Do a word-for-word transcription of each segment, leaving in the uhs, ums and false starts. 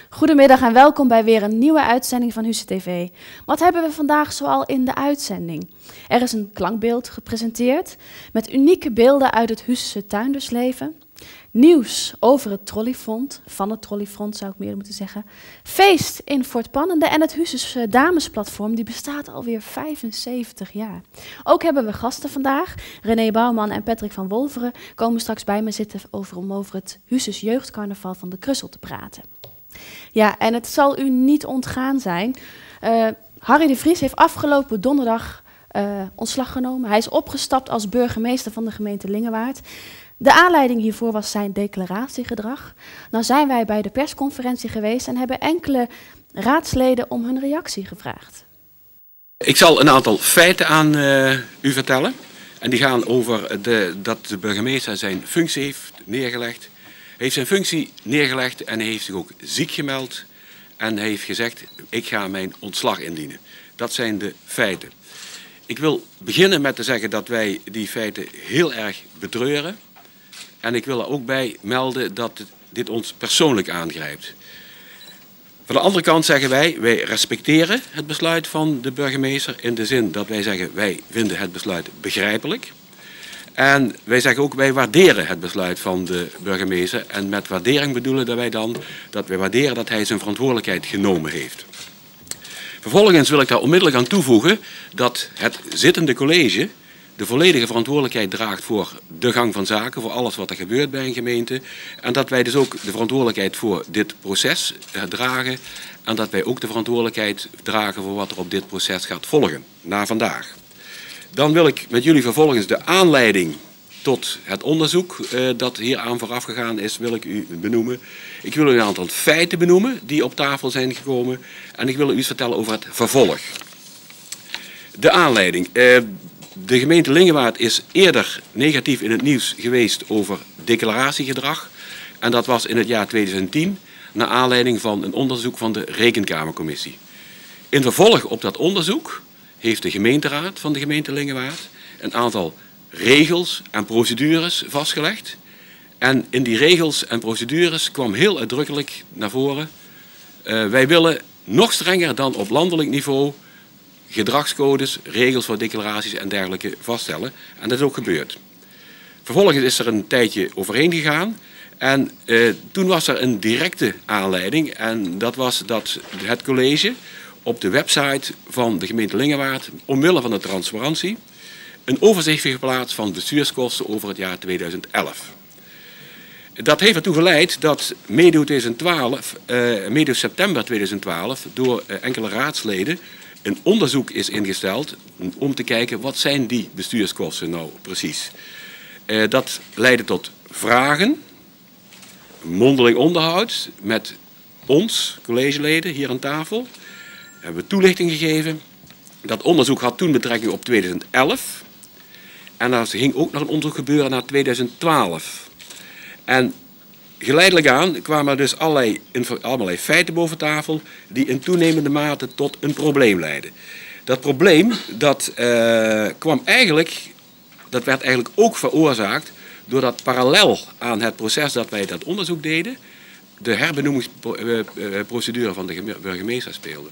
Goedemiddag en welkom bij weer een nieuwe uitzending van Husse T V. Wat hebben we vandaag zoal in de uitzending? Er is een klankbeeld gepresenteerd met unieke beelden uit het Husse tuindersleven. Nieuws over het trolleyfront, van het trolleyfront zou ik meer moeten zeggen. Feest in Fort Pannende en het Husses damesplatform, die bestaat alweer vijfenzeventig jaar. Ook hebben we gasten vandaag. René Bouwman en Patrick van Wolveren komen straks bij me zitten over, om over het Husses jeugdcarnaval van de Krussel te praten. Ja, en het zal u niet ontgaan zijn. Uh, Harry de Vries heeft afgelopen donderdag uh, ontslag genomen. Hij is opgestapt als burgemeester van de gemeente Lingewaard. De aanleiding hiervoor was zijn declaratiegedrag. Nou zijn wij bij de persconferentie geweest en hebben enkele raadsleden om hun reactie gevraagd. Ik zal een aantal feiten aan uh, u vertellen. En die gaan over de, dat de burgemeester zijn functie heeft neergelegd. Hij heeft zijn functie neergelegd en hij heeft zich ook ziek gemeld. En hij heeft gezegd, ik ga mijn ontslag indienen. Dat zijn de feiten. Ik wil beginnen met te zeggen dat wij die feiten heel erg betreuren. En ik wil er ook bij melden dat dit ons persoonlijk aangrijpt. Van de andere kant zeggen wij, wij respecteren het besluit van de burgemeester. In de zin dat wij zeggen, wij vinden het besluit begrijpelijk. En wij zeggen ook, wij waarderen het besluit van de burgemeester. En met waardering bedoelen wij dan dat wij waarderen dat hij zijn verantwoordelijkheid genomen heeft. Vervolgens wil ik daar onmiddellijk aan toevoegen dat het zittende college de volledige verantwoordelijkheid draagt voor de gang van zaken, voor alles wat er gebeurt bij een gemeente. En dat wij dus ook de verantwoordelijkheid voor dit proces dragen. En dat wij ook de verantwoordelijkheid dragen voor wat er op dit proces gaat volgen, na vandaag. Dan wil ik met jullie vervolgens de aanleiding tot het onderzoek uh, dat hieraan vooraf gegaan is, wil ik u benoemen. Ik wil u een aantal feiten benoemen die op tafel zijn gekomen. En ik wil u iets vertellen over het vervolg. De aanleiding. Uh, de gemeente Lingewaard is eerder negatief in het nieuws geweest over declaratiegedrag. En dat was in het jaar tweeduizend tien, naar aanleiding van een onderzoek van de Rekenkamercommissie. In vervolg op dat onderzoek heeft de gemeenteraad van de gemeente Lingewaard een aantal regels en procedures vastgelegd. En in die regels en procedures kwam heel uitdrukkelijk naar voren, uh, wij willen nog strenger dan op landelijk niveau gedragscodes, regels voor declaraties en dergelijke vaststellen. En dat is ook gebeurd. Vervolgens is er een tijdje overheen gegaan en uh, toen was er een directe aanleiding en dat was dat het college op de website van de gemeente Lingewaard, omwille van de transparantie, een overzicht heeft geplaatst van bestuurskosten over het jaar tweeduizend elf. Dat heeft ertoe geleid dat medio, tweeduizend twaalf, uh, medio september tweeduizend twaalf door uh, enkele raadsleden een onderzoek is ingesteld om te kijken wat zijn die bestuurskosten nou precies. Uh, dat leidde tot vragen, mondeling onderhoud met ons, collegeleden, hier aan tafel. Hebben we toelichting gegeven. Dat onderzoek had toen betrekking op tweeduizend elf. En er ging ook nog een onderzoek gebeuren naar tweeduizend twaalf. En geleidelijk aan kwamen er dus allerlei, allerlei feiten boven tafel die in toenemende mate tot een probleem leidden. Dat probleem dat, uh, kwam eigenlijk, dat werd eigenlijk ook veroorzaakt doordat parallel aan het proces dat wij dat onderzoek deden, de herbenoemingsprocedure van de burgemeester speelde.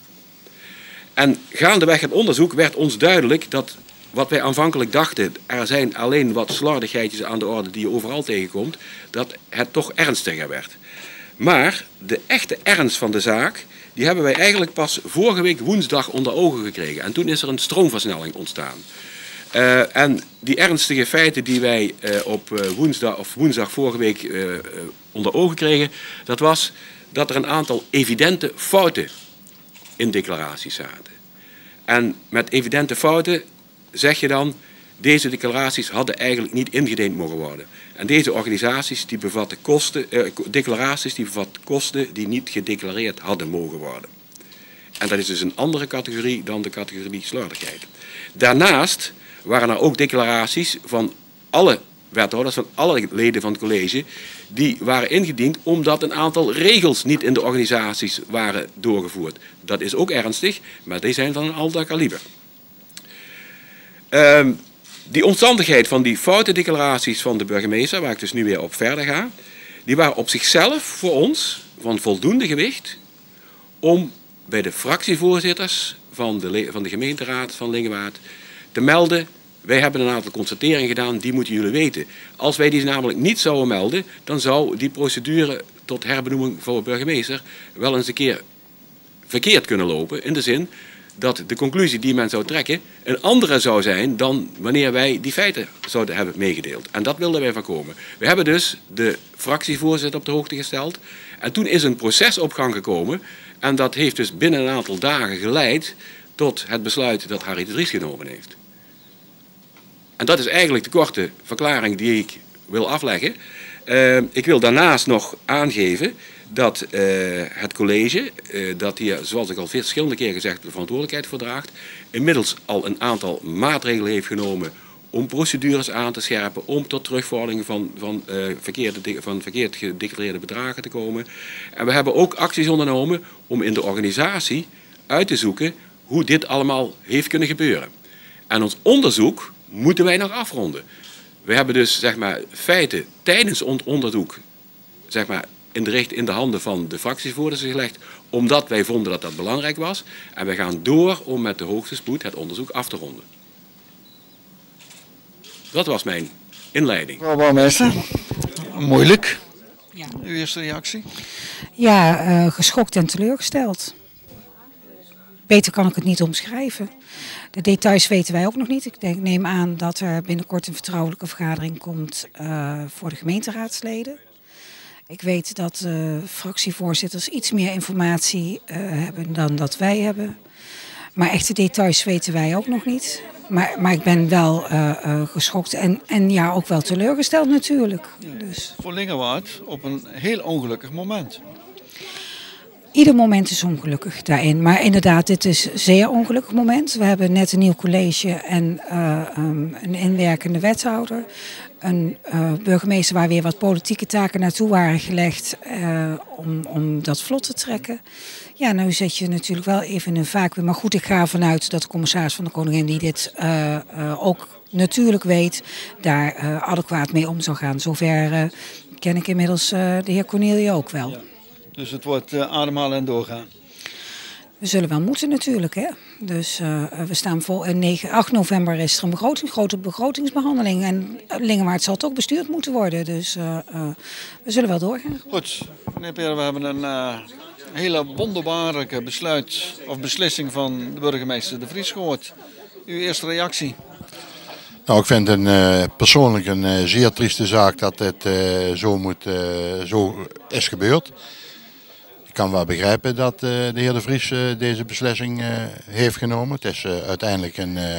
En gaandeweg het onderzoek werd ons duidelijk dat wat wij aanvankelijk dachten, er zijn alleen wat slordigheidjes aan de orde die je overal tegenkomt, dat het toch ernstiger werd. Maar de echte ernst van de zaak, die hebben wij eigenlijk pas vorige week woensdag onder ogen gekregen. En toen is er een stroomversnelling ontstaan. Uh, en die ernstige feiten die wij uh, op uh, woensdag, of woensdag vorige week uh, uh, onder ogen kregen, dat was dat er een aantal evidente fouten in declaraties zaten. En met evidente fouten zeg je dan, deze declaraties hadden eigenlijk niet ingediend mogen worden. En deze organisaties die bevatten kosten, eh, declaraties die bevatten kosten die niet gedeclareerd hadden mogen worden. En dat is dus een andere categorie dan de categorie slordigheid. Daarnaast waren er ook declaraties van alle wethouders, van alle leden van het college, die waren ingediend omdat een aantal regels niet in de organisaties waren doorgevoerd. Dat is ook ernstig, maar die zijn van een ander kaliber. Uh, die omstandigheid van die foute declaraties van de burgemeester, waar ik dus nu weer op verder ga, die waren op zichzelf voor ons, van voldoende gewicht om bij de fractievoorzitters van de, van de gemeenteraad van Lingewaard te melden: wij hebben een aantal constateringen gedaan, die moeten jullie weten. Als wij die namelijk niet zouden melden, dan zou die procedure tot herbenoeming voor burgemeester wel eens een keer verkeerd kunnen lopen. In de zin dat de conclusie die men zou trekken een andere zou zijn dan wanneer wij die feiten zouden hebben meegedeeld. En dat wilden wij voorkomen. We hebben dus de fractievoorzitter op de hoogte gesteld. En toen is een proces op gang gekomen. En dat heeft dus binnen een aantal dagen geleid tot het besluit dat Harry de Vries genomen heeft. En dat is eigenlijk de korte verklaring die ik wil afleggen. Uh, ik wil daarnaast nog aangeven dat uh, het college, uh, dat hier, zoals ik al verschillende keer gezegd, de verantwoordelijkheid voor draagt, inmiddels al een aantal maatregelen heeft genomen om procedures aan te scherpen, om tot terugvordering van, van, uh, verkeerde, van verkeerd gedeclareerde bedragen te komen. En we hebben ook acties ondernomen om in de organisatie uit te zoeken hoe dit allemaal heeft kunnen gebeuren. En ons onderzoek moeten wij nog afronden. We hebben dus zeg maar, feiten tijdens ons onderzoek zeg maar, in, de richt, in de handen van de fractievoorzitters gelegd, omdat wij vonden dat dat belangrijk was. En we gaan door om met de hoogste spoed het onderzoek af te ronden. Dat was mijn inleiding. Mevrouw bouwmeester, moeilijk. Ja. Uw eerste reactie? Ja, uh, geschokt en teleurgesteld. Beter kan ik het niet omschrijven. De details weten wij ook nog niet. Ik denk, neem aan dat er binnenkort een vertrouwelijke vergadering komt uh, voor de gemeenteraadsleden. Ik weet dat uh, fractievoorzitters iets meer informatie uh, hebben dan dat wij hebben. Maar echte details weten wij ook nog niet. Maar, maar ik ben wel uh, uh, geschokt en, en ja, ook wel teleurgesteld natuurlijk. Ja. Dus. Voor Lingewaard op een heel ongelukkig moment. Ieder moment is ongelukkig daarin. Maar inderdaad, dit is een zeer ongelukkig moment. We hebben net een nieuw college en uh, um, een inwerkende wethouder. Een uh, burgemeester waar weer wat politieke taken naartoe waren gelegd uh, om, om dat vlot te trekken. Ja, nou zet je natuurlijk wel even in een vacuüm. Maar goed, ik ga ervan uit dat de commissaris van de Koningin, die dit uh, uh, ook natuurlijk weet, daar uh, adequaat mee om zou gaan. Zover uh, ken ik inmiddels uh, de heer Cornelie ook wel. Ja. Dus het wordt uh, ademhalen en doorgaan. We zullen wel moeten natuurlijk. Hè? Dus uh, we staan vol. En negen, acht november is er een begroting, grote begrotingsbehandeling. En Lingewaard zal het ook bestuurd moeten worden. Dus uh, uh, we zullen wel doorgaan. Goed, meneer Peer, we hebben een uh, hele wonderbaarlijke besluit of beslissing van de burgemeester De Vries gehoord. Uw eerste reactie? Nou, ik vind een, uh, persoonlijk een uh, zeer trieste zaak dat dit uh, zo, moet, uh, zo is gebeurd. Ik kan wel begrijpen dat uh, de heer De Vries uh, deze beslissing uh, heeft genomen. Het is uh, uiteindelijk een, uh,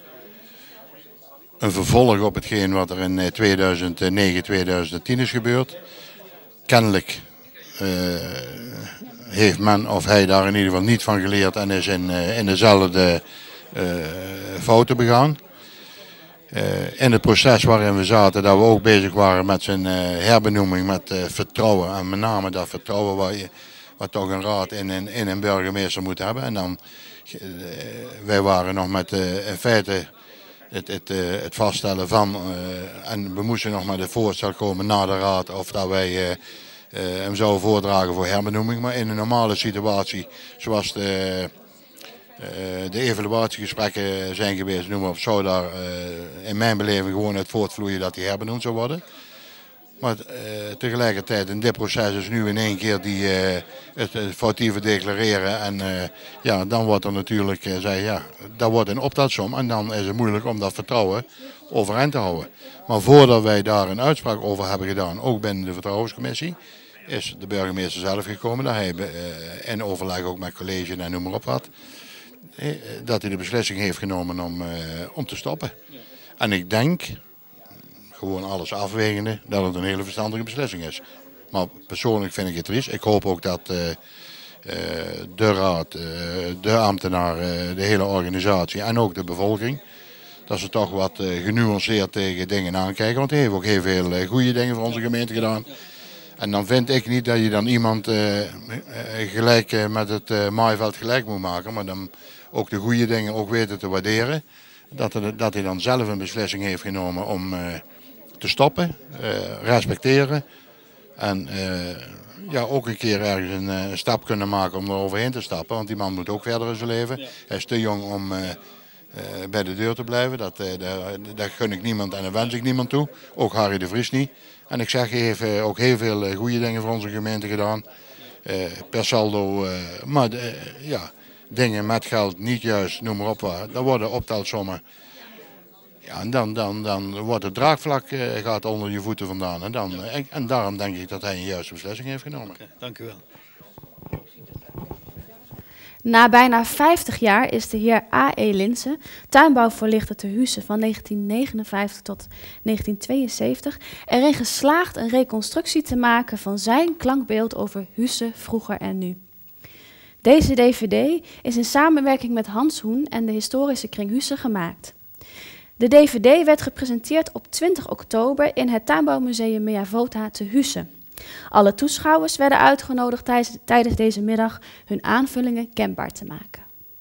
een vervolg op hetgeen wat er in tweeduizend negen tweeduizend tien is gebeurd. Kennelijk uh, heeft men of hij daar in ieder geval niet van geleerd en is in, uh, in dezelfde uh, fouten begaan. Uh, in het proces waarin we zaten, dat we ook bezig waren met zijn uh, herbenoeming, met uh, vertrouwen. En met name dat vertrouwen waar je, wat toch een raad in, in, in een burgemeester moet hebben. En dan, uh, wij waren nog met uh, in feite het, het, uh, het vaststellen van, uh, en we moesten nog met het voorstel komen naar de raad of dat wij uh, uh, hem zouden voordragen voor herbenoeming. Maar in een normale situatie, zoals de... Uh, de evaluatiegesprekken zijn geweest, noem maar op, zou daar uh, in mijn beleving gewoon uit voortvloeien dat die herbenoemd zou worden. Maar uh, tegelijkertijd in dit proces is nu in één keer die, uh, het, het foutieve declareren en uh, ja, dan wordt er natuurlijk, uh, zeg, ja, dat wordt een optelsom en dan is het moeilijk om dat vertrouwen overeind te houden. Maar voordat wij daar een uitspraak over hebben gedaan, ook binnen de vertrouwenscommissie, is de burgemeester zelf gekomen, dat hij uh, in overleg ook met college en noem maar op wat, dat hij de beslissing heeft genomen om, uh, om te stoppen. Ja. En ik denk, gewoon alles afwegende, dat het een hele verstandige beslissing is. Maar persoonlijk vind ik het triest. Ik hoop ook dat uh, uh, de raad, uh, de ambtenaren, de hele organisatie en ook de bevolking, dat ze toch wat uh, genuanceerd tegen dingen aankijken. Want hij heeft ook heel veel uh, goede dingen voor onze gemeente gedaan. En dan vind ik niet dat je dan iemand uh, gelijk uh, met het uh, maaiveld gelijk moet maken, maar dan ook de goede dingen ook weten te waarderen. Dat, er, dat hij dan zelf een beslissing heeft genomen om uh, te stoppen, uh, respecteren. En uh, ja, ook een keer ergens een, een stap kunnen maken om er overheen te stappen. Want die man moet ook verder in zijn leven. Ja. Hij is te jong om uh, uh, bij de deur te blijven. Dat, uh, daar, daar gun ik niemand en dat wens ik niemand toe. Ook Harry de Vries niet. En ik zeg, hij heeft uh, ook heel veel uh, goede dingen voor onze gemeente gedaan. Uh, per saldo, uh, maar uh, ja, dingen met geld, niet juist, noem maar op waar. Dat worden optelsommen. Ja, en dan, dan, dan wordt het draagvlak uh, gaat onder je voeten vandaan. En, dan, uh, en, en daarom denk ik dat hij een juiste beslissing heeft genomen. Okay, dank u wel. Na bijna vijftig jaar is de heer A E Linsen, tuinbouwvoorlichter te Husse van negentien negenenvijftig tot negentien tweeënzeventig, erin geslaagd een reconstructie te maken van zijn klankbeeld over Husse vroeger en nu. Deze D V D is in samenwerking met Hans Hoen en de historische kring Husse gemaakt. De D V D werd gepresenteerd op twintig oktober in het Tuinbouwmuseum Meavota te Husse. Alle toeschouwers werden uitgenodigd tijdens deze middag hun aanvullingen kenbaar te maken.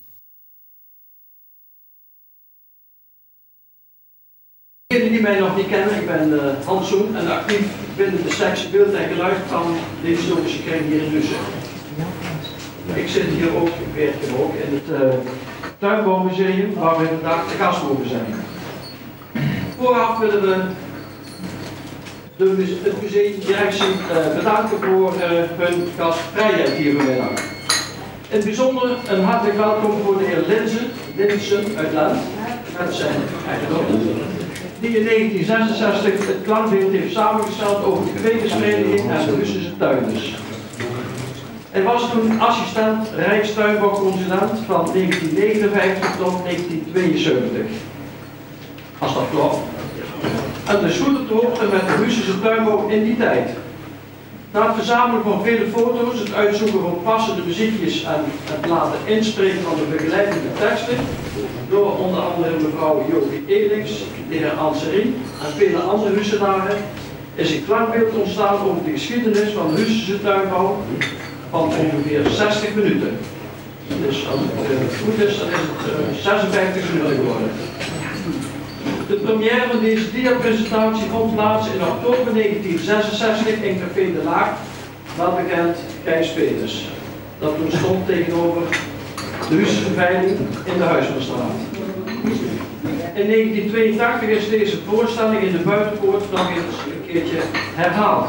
Degenen die mij nog niet kennen, ik ben uh, Hans Hoen en actief binnen de sectie beeld en geluid van de historische kring hier in Husse. Ik zit hier ook, ik werk hier ook in het uh, Tuinbouwmuseum waar we vandaag te gast mogen zijn. Vooraf willen we de het museumdirectie uh, bedanken voor uh, hun gastvrijheid hier vanmiddag. In het bijzonder een hartelijk welkom voor de heer Linsen, Linsen uit Lent, met zijn eigendom, die in negentien zesenzestig het klankbeeld heeft samengesteld over de kwekersvereniging en de Hussense tuinders. Hij was toen assistent Rijkstuinbouwconsulent van negentien negenenvijftig tot negentien tweeënzeventig. Als dat klopt. En dus goed op de hoogte met de Hussense tuinbouw in die tijd. Na het verzamelen van vele foto's, het uitzoeken van passende muziekjes en het laten inspreken van de begeleidende teksten, door onder andere mevrouw Jorie Elings, de heer Anserie en vele andere Hussenaren, is een klankbeeld ontstaan over de geschiedenis van de Hussense tuinbouw van ongeveer zestig minuten. Dus als het goed is, dan is het uh, zesenvijftig minuten geworden. De première van deze diapresentatie vond plaats in oktober negentien zesenzestig in Café de Laak, wel bekend Kees Peters. Dat toen stond tegenover de Hussense veiling in de Huismanstraat. In negentien tweeëntachtig is deze voorstelling in de buitenpoort nog eens een keertje herhaald.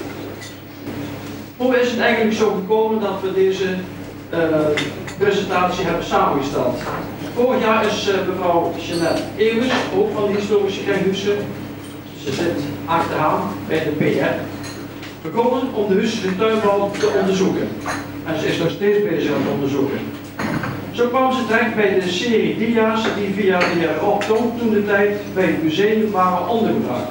Hoe is het eigenlijk zo gekomen dat we deze uh, presentatie hebben samengesteld? Vorig jaar is uh, mevrouw Jeanette Ewes, ook van de historische kring Husse, ze zit achteraan bij de P R, begonnen om de Hussense tuinbouw te onderzoeken. En ze is nog steeds bezig aan het onderzoeken. Zo kwam ze terecht bij de serie dia's die via de heer Rob Tonk toen de tijd bij het museum waren ondergebracht.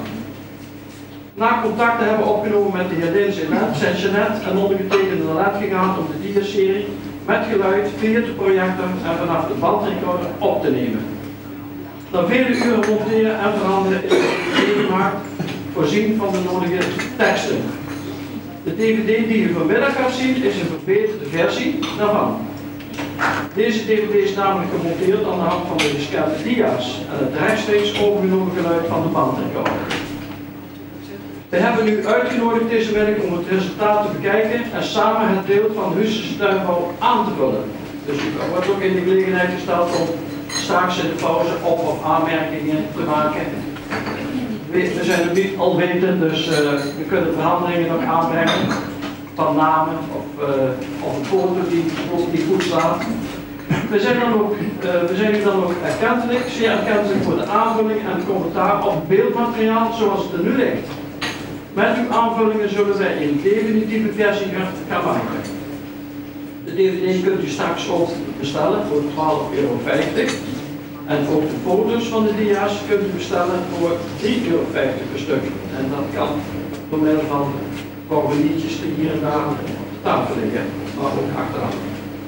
Na contact te hebben opgenomen met de heer Lins in Lent, zijn Jeanette en ondergetekende naar Lent gegaan om de dia-serie met geluid via de projector en vanaf de bandrecorder op te nemen. Na vele uren monteren en veranderen is het gemaakt, voorzien van de nodige teksten. De D V D die u vanmiddag gaat zien is een verbeterde versie daarvan. Deze D V D is namelijk gemonteerd aan de hand van de gescande dia's en het rechtstreeks overgenomen geluid van de bandrecorder. We hebben u uitgenodigd deze middag om het resultaat te bekijken en samen het beeld van de Hussense tuinbouw aan te vullen. Dus u wordt ook in de gelegenheid gesteld om straks in de pauze op- of aanmerkingen te maken. We zijn er niet al weten, dus uh, we kunnen veranderingen nog aanbrengen van namen of, uh, of een foto die, die goed staat. We zijn, dan ook, uh, we zijn u dan ook erkentelijk, zeer erkentelijk voor de aanvulling en het commentaar op het beeldmateriaal zoals het er nu ligt. Met uw aanvullingen zullen wij een definitieve versie gaan maken. De D V D kunt u straks ook bestellen voor twaalf euro vijftig. En ook de foto's van de dia's kunt u bestellen voor drie euro vijftig per stuk. En dat kan door middel van formulietjes die hier en daar op de tafel liggen, maar ook achteraan.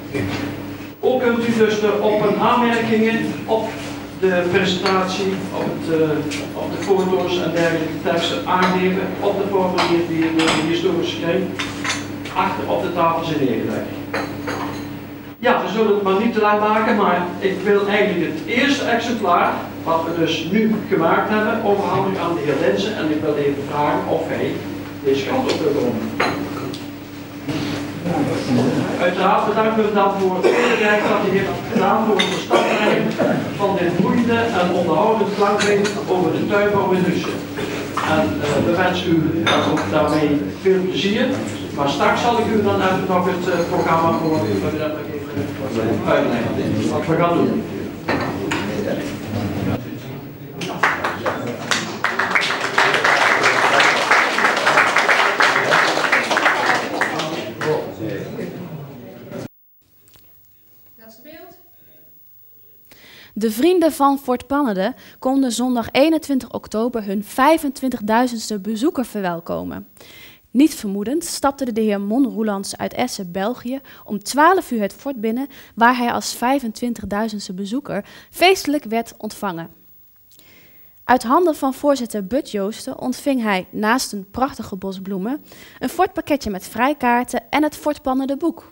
Ook kunt u dus de op- en aanmerkingen op de presentatie, op, het, uh, op de foto's en dergelijke teksten aangeven op de formulier die in de historische kring achter op de tafel zijn neergelegd. Ja, we zullen het maar niet te lang maken, maar ik wil eigenlijk het eerste exemplaar, wat we dus nu gemaakt hebben, overhandigen aan de heer Linsen en ik wil even vragen of hij deze kant op wil komen. Uiteraard bedanken we dan voor het hele werk dat u heeft gedaan voor het verstandbrengen van dit boeiende en onderhoudend klankbeeld over de tuinbouw in Husse. En uh, we wensen u uh, ook daarmee veel plezier. Maar straks zal ik u dan even nog het uh, programma voor u even uitleggen wat we gaan doen. De vrienden van Fort Pannerde konden zondag eenentwintig oktober hun vijfentwintigduizendste bezoeker verwelkomen. Niet vermoedend stapte de heer Mon Roelands uit Essen, België, om twaalf uur het fort binnen, waar hij als vijfentwintigduizendste bezoeker feestelijk werd ontvangen. Uit handen van voorzitter Bud Joosten ontving hij, naast een prachtige bos bloemen, een fortpakketje met vrijkaarten en het Fort Pannerde boek.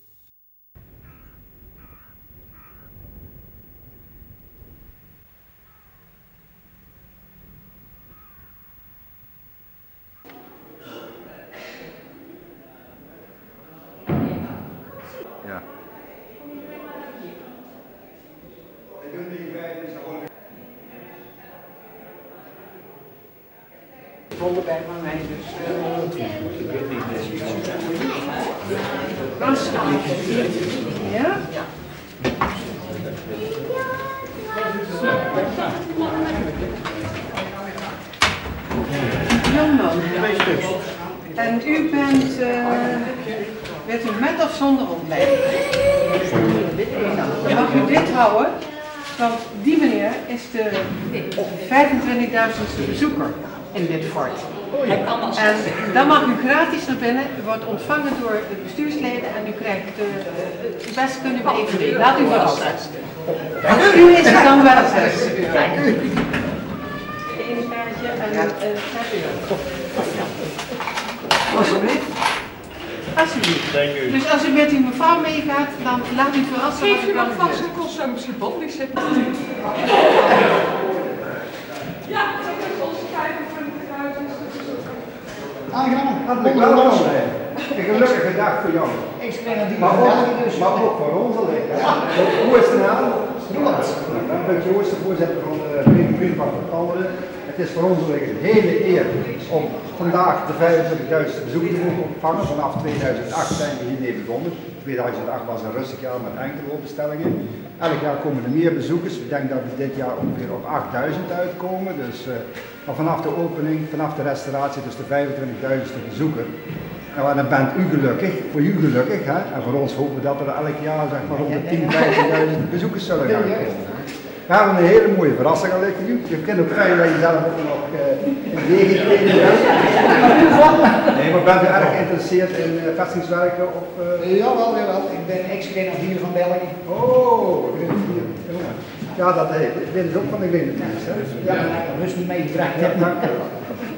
Ja. Vonden bij van mij, dus uh, ik weet niet. Ja? Ja. Jongman. En u bent, uh, bent u met of zonder opleiding? Dan mag u dit houden, want die meneer is de vijfentwintigduizendste bezoeker in dit fort. En dan mag u gratis naar binnen, u wordt ontvangen door de bestuursleden en u krijgt uh, het beste kunnen we even doen. Laat u verrassen. Voor u is het dan wel zes euro. Eén kaartje en zes euro. Alsjeblieft. Alsjeblieft. Dus als u met uw mevrouw meegaat, dan laat u verrassen. Geef u nog vast een kost zo misschien botlich zitten. Ja, dat is onze vijfentwintigduizend. Aangenaam, hartelijk welkom. Een gelukkige dag voor jou. Ik spreek die maar ook, dus. Maar ook voor ons alleen. Ja. Hoe is de naam? Roeland. Ik ben Joost, de voorzitter van de Vrienden van Fort Pannerde. Het is voor ons een hele eer om vandaag de vijfentwintigduizendste bezoekers te mogen ontvangen. Vanaf tweeduizend acht zijn we hiermee begonnen. tweeduizend acht was een rustig jaar met enkele openstellingen. Elk jaar komen er meer bezoekers. Ik denk dat we dit jaar ongeveer op achtduizend uitkomen. Dus, uh, maar vanaf de opening, vanaf de restauratie, dus de vijfentwintigduizendste bezoeker. Nou, en dan bent u gelukkig, voor u gelukkig. Hè? En voor ons hopen we dat er elk jaar zeg maar rond de tien, vijftienduizend bezoekers zullen gaan komen. We hebben een hele mooie verrassing al voor u. Je kunt ook fijn dat je zelf ook nog uh, een regenkleding hebt. Nee, maar bent u erg geïnteresseerd in uh, vestingswerken? Of, uh... Jawel, jawel. Ik ben ex-grenadier van België. Oh, grenadier. Ja, dat dit is ook van de grenadiers. Hè? Ja, dat is niet meegebracht. Ja, dank u wel.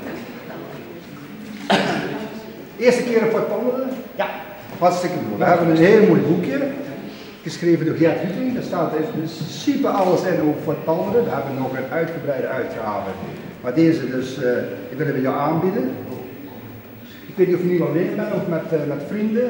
Eerste keer in Fort Pannerde? Ja. Hartstikke mooi. We hebben een heel mooi boekje. Geschreven door Gert Huting. Daar staat in principe alles in over Fort Pannerde. We hebben nog een uitgebreide uitgave. Maar deze dus, uh, die willen we jou aanbieden. Ik weet niet of je nu alleen bent of met, uh, met vrienden.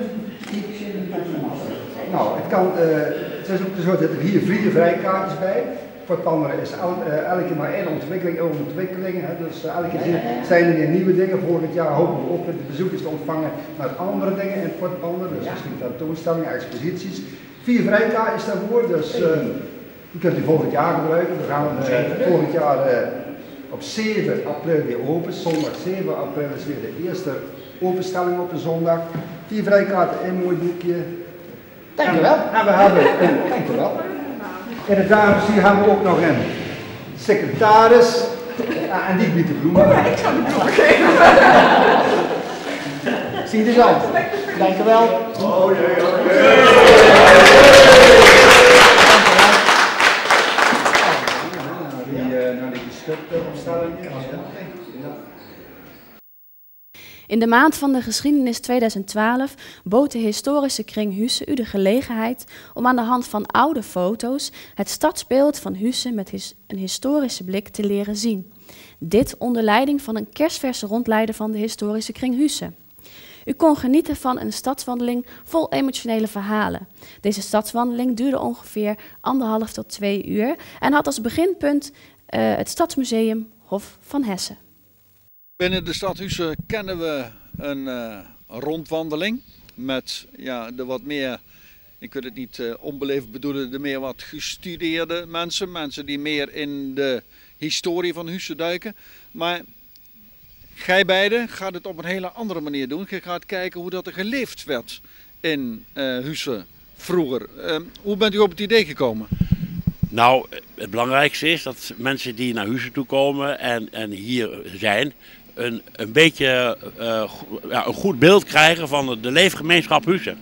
Nou, het kan, uh, het is ook zo dat er hier vier vrijkaartjes bij. Fort Pannerde is el, uh, elke keer maar één ontwikkeling, één ontwikkeling. Hè. Dus uh, elke keer zijn er weer nieuwe dingen. Volgend jaar hopen we ook de bezoekers te ontvangen met andere dingen in Fort Pannerde. Dus misschien tentoonstellingen, exposities. Vier vrijkaartjes daarvoor, dus uh, die kunt u volgend jaar gebruiken. We gaan uh, volgend jaar uh, op zeven april weer open. Zondag zeven april is weer de eerste openstelling op een zondag. Vier vrijkaarten, een mooi boekje. Dankjewel. En, en we hebben een, dankjewel. In de dames hier hebben we ook nog een secretaris. Ja, en die biedt de bloemen. Ja, ik zal de bloemen geven. Zie je dus al. Dankjewel. Oh jee, oh jee. Naar die geschutopstellingen. In de maand van de geschiedenis tweeduizend twaalf bood de historische kring Husse u de gelegenheid om aan de hand van oude foto's het stadsbeeld van Husse met his, een historische blik te leren zien. Dit onder leiding van een kersverse rondleider van de historische kring Husse. U kon genieten van een stadswandeling vol emotionele verhalen. Deze stadswandeling duurde ongeveer anderhalf tot twee uur en had als beginpunt uh, het Stadsmuseum Hof van Hessen. Binnen de stad Huissen kennen we een uh, rondwandeling met ja, de wat meer, ik wil het niet uh, onbeleefd bedoelen, de meer wat gestudeerde mensen. Mensen die meer in de historie van Huissen duiken. Maar gij beiden gaat het op een hele andere manier doen. Je gaat kijken hoe dat er geleefd werd in uh, Huissen vroeger. Uh, hoe bent u op het idee gekomen? Nou, het belangrijkste is dat mensen die naar Huissen toe komen en, en hier zijn, een, een beetje uh, ja, een goed beeld krijgen van de leefgemeenschap Huissen.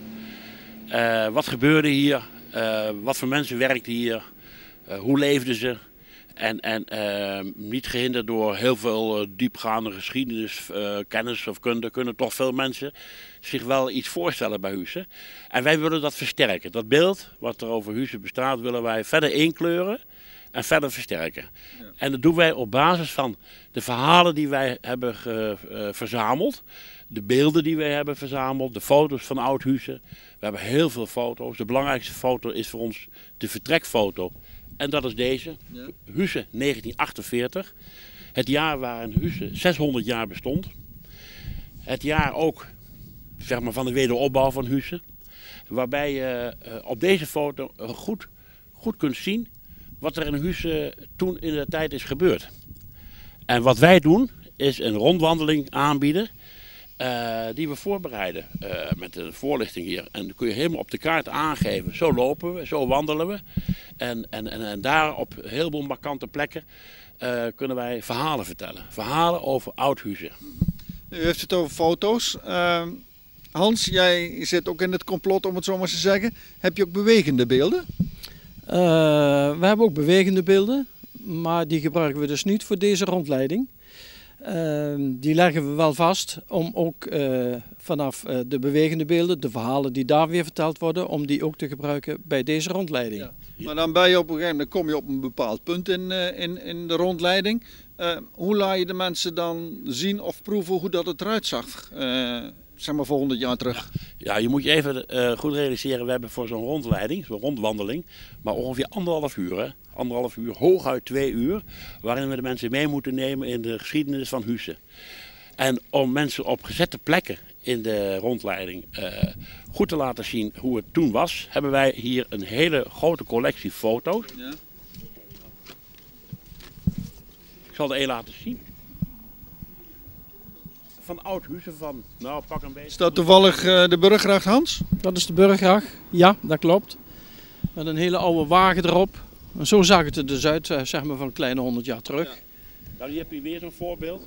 Uh, wat gebeurde hier? Uh, wat voor mensen werkten hier? Uh, hoe leefden ze? En, en uh, niet gehinderd door heel veel uh, diepgaande geschiedenis, uh, kennis of kunde, kunnen toch veel mensen zich wel iets voorstellen bij Huissen. En wij willen dat versterken. Dat beeld wat er over Huissen bestaat, willen wij verder inkleuren en verder versterken. Ja. En dat doen wij op basis van de verhalen die wij hebben ge, uh, verzameld. De beelden die wij hebben verzameld, de foto's van oud Huissen. We hebben heel veel foto's. De belangrijkste foto is voor ons de vertrekfoto. En dat is deze, ja. Huissen negentien achtenveertig. Het jaar waarin Huissen zeshonderd jaar bestond. Het jaar ook zeg maar, van de wederopbouw van Huissen. Waarbij je uh, op deze foto uh, goed, goed kunt zien wat er in Huissen toen in de tijd is gebeurd. En wat wij doen is een rondwandeling aanbieden. Uh, die we voorbereiden uh, met de voorlichting hier. En dan kun je helemaal op de kaart aangeven. Zo lopen we, zo wandelen we. En, en, en, en daar op een heleboel markante plekken uh, kunnen wij verhalen vertellen. Verhalen over oud Huissen. U heeft het over foto's. Uh, Hans, jij zit ook in het complot om het zo maar te zeggen. Heb je ook bewegende beelden? Uh, we hebben ook bewegende beelden. Maar die gebruiken we dus niet voor deze rondleiding. Uh, die leggen we wel vast om ook uh, vanaf uh, de bewegende beelden, de verhalen die daar weer verteld worden, om die ook te gebruiken bij deze rondleiding. Ja. Maar dan ben je op een gegeven moment, kom je op een bepaald punt in, uh, in, in de rondleiding. Uh, hoe laat je de mensen dan zien of proeven hoe dat het eruit zag, uh, zeg maar voor honderd jaar terug? Ja, ja je moet je even uh, goed realiseren, we hebben voor zo'n rondleiding, zo'n rondwandeling, maar ongeveer anderhalf uur, hè? Anderhalf uur, hooguit twee uur, waarin we de mensen mee moeten nemen in de geschiedenis van Huissen. En om mensen op gezette plekken in de rondleiding uh, goed te laten zien hoe het toen was, hebben wij hier een hele grote collectie foto's. Ja. Ik zal er een laten zien. Van oud Huissen van, nou pak een beetje. Is dat toevallig uh, de Burggracht, Hans? Dat is de Burggracht, ja, dat klopt. Met een hele oude wagen erop. En zo zag het er dus uit, zeg maar van een kleine honderd jaar terug. Ja. Nou, hier heb je weer zo'n voorbeeld.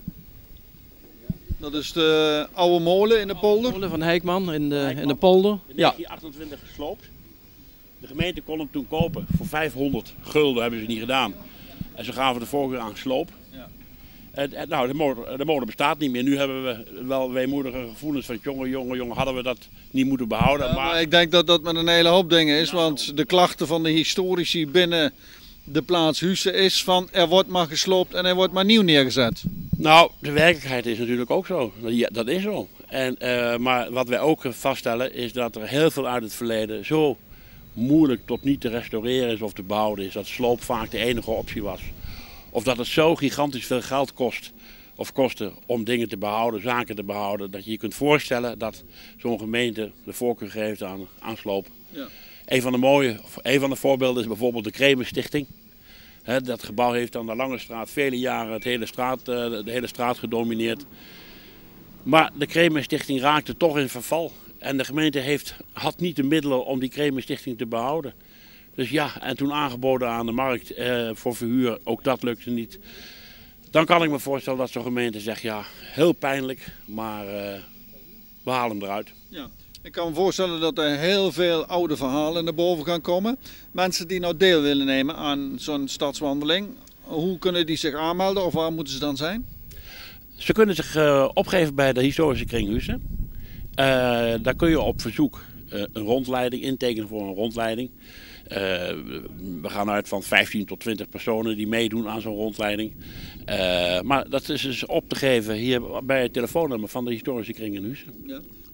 Dat is de oude molen in de polder? De molen van Heikman in de, Heikman. In de polder. In negentien achtentwintig ja. gesloopt. De gemeente kon hem toen kopen voor vijfhonderd gulden, hebben ze niet gedaan. En ze gaven de voorkeur aan sloop. Ja. En, en, nou, de molen, de molen bestaat niet meer. Nu hebben we wel weemoedige gevoelens van jongen, jongen, jongen, hadden we dat niet moeten behouden. Ja, maar... maar ik denk dat dat met een hele hoop dingen is, ja, want de klachten van de historici binnen de plaats Huissen is van er wordt maar gesloopt en er wordt maar nieuw neergezet. Nou, de werkelijkheid is natuurlijk ook zo. Ja, dat is zo. En, uh, maar wat wij ook vaststellen is dat er heel veel uit het verleden zo moeilijk tot niet te restaureren is of te behouden is. Dat sloop vaak de enige optie was. Of dat het zo gigantisch veel geld kost of kostte om dingen te behouden, zaken te behouden. Dat je je kunt voorstellen dat zo'n gemeente de voorkeur geeft aan, aan sloop. Ja. Een van de mooie, een van de voorbeelden is bijvoorbeeld de Kremenstichting. He, dat gebouw heeft aan de Lange Straat vele jaren het hele straat, de hele straat gedomineerd. Maar de Kremenstichting raakte toch in verval. En de gemeente heeft, had niet de middelen om die Kremenstichting te behouden. Dus ja, en toen aangeboden aan de markt eh, voor verhuur, ook dat lukte niet. Dan kan ik me voorstellen dat zo'n gemeente zegt, ja, heel pijnlijk, maar uh, we halen hem eruit. Ja. Ik kan me voorstellen dat er heel veel oude verhalen naar boven gaan komen. Mensen die nou deel willen nemen aan zo'n stadswandeling, hoe kunnen die zich aanmelden of waar moeten ze dan zijn? Ze kunnen zich uh, opgeven bij de historische kring Huissen. Uh, daar kun je op verzoek uh, een rondleiding intekenen voor een rondleiding. Uh, we gaan uit van vijftien tot twintig personen die meedoen aan zo'n rondleiding. Uh, maar dat is dus op te geven hier bij het telefoonnummer van de historische kring in Huissen. Ja.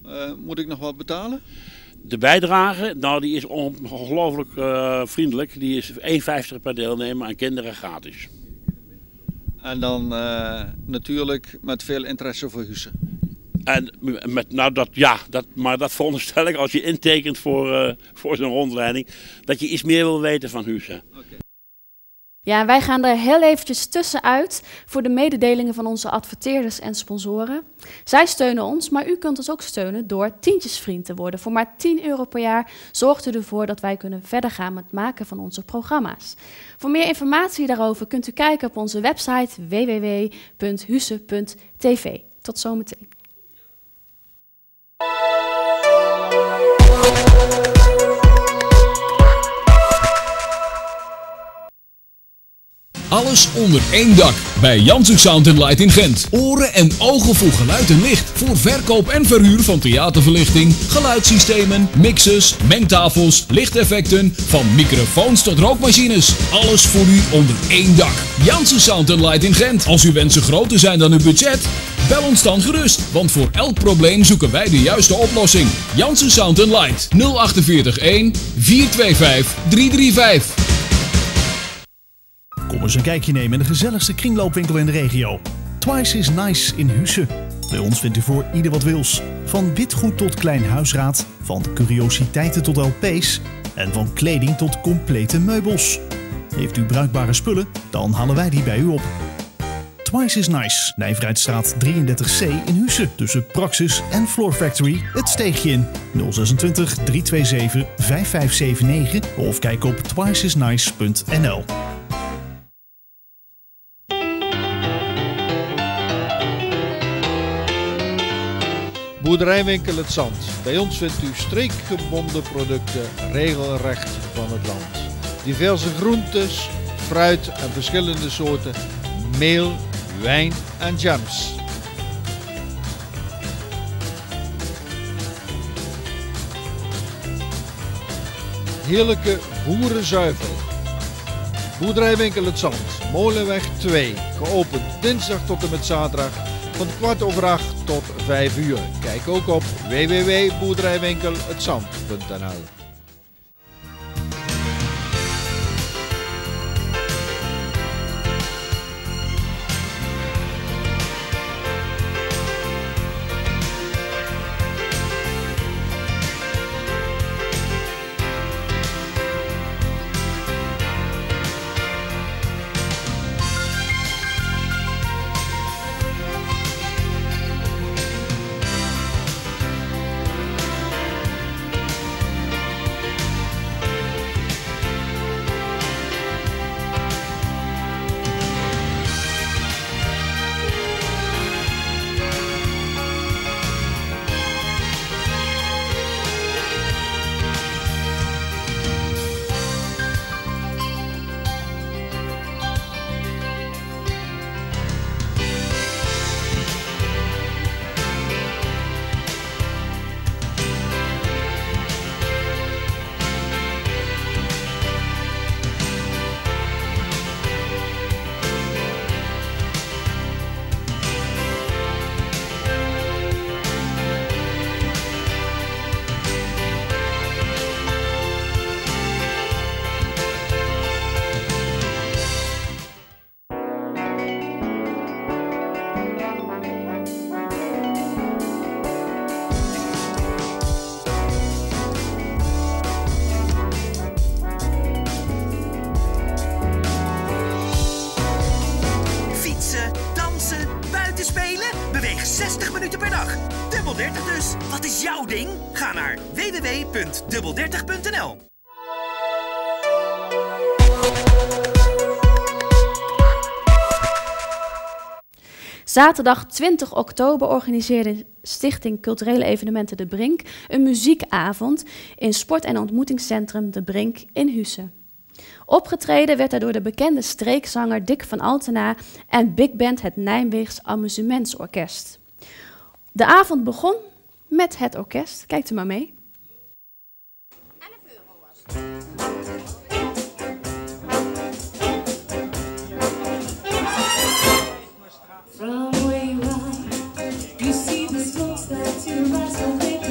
Uh, moet ik nog wat betalen? De bijdrage, nou die is ongelooflijk uh, vriendelijk. Die is één vijftig per deelnemer en kinderen gratis. En dan uh, natuurlijk met veel interesse voor Husse. En met, nou dat, ja, dat, maar dat veronderstel ik als je intekent voor, uh, voor zo'n rondleiding, dat je iets meer wil weten van Husse. Okay. Ja, wij gaan er heel eventjes tussenuit voor de mededelingen van onze adverteerders en sponsoren. Zij steunen ons, maar u kunt ons ook steunen door tientjesvriend te worden. Voor maar tien euro per jaar zorgt u ervoor dat wij kunnen verder gaan met het maken van onze programma's. Voor meer informatie daarover kunt u kijken op onze website w w w punt husse punt t v. Tot zometeen. Alles onder één dak bij Janssen Sound and Light in Gent. Oren en ogen voor geluid en licht. Voor verkoop en verhuur van theaterverlichting, geluidssystemen, mixers, mengtafels, lichteffecten, van microfoons tot rookmachines. Alles voor u onder één dak. Janssen Sound and Light in Gent. Als uw wensen groter zijn dan uw budget, bel ons dan gerust. Want voor elk probleem zoeken wij de juiste oplossing. Janssen Sound and Light nul acht vier een vier twee vijf drie drie vijf. Kom eens een kijkje nemen in de gezelligste kringloopwinkel in de regio. Twice is Nice in Husse. Bij ons vindt u voor ieder wat wils. Van witgoed tot klein huisraad, van curiositeiten tot L P's en van kleding tot complete meubels. Heeft u bruikbare spullen, dan halen wij die bij u op. Twice is Nice, Nijverheidstraat drieëndertig C in Husse. Tussen Praxis en Floor Factory het steegje in nul zesentwintig drie twee zeven vijf vijf zeven negen of kijk op twice is nice punt n l. Boerderijwinkel Het Zand. Bij ons vindt u streekgebonden producten regelrecht van het land. Diverse groentes, fruit en verschillende soorten meel, wijn en jams. Heerlijke boerenzuivel. Boerderijwinkel Het Zand, Molenweg twee, geopend dinsdag tot en met zaterdag van kwart over acht tot vijf uur. Kijk ook op w w w punt boerderijwinkel het zand punt n l. zestig minuten per dag. Dubbel dertig dus. Wat is jouw ding? Ga naar w w w punt dubbel dertig punt n l. Zaterdag twintig oktober organiseerde Stichting Culturele Evenementen De Brink een muziekavond in Sport- en Ontmoetingscentrum De Brink in Husse. Opgetreden werd er door de bekende streekzanger Dick van Altena en Big Band het Nijmeegs Amusementsorkest. De avond begon met het orkest. Kijkt u maar mee. From where you are, you see the smokestacks, you rise from it.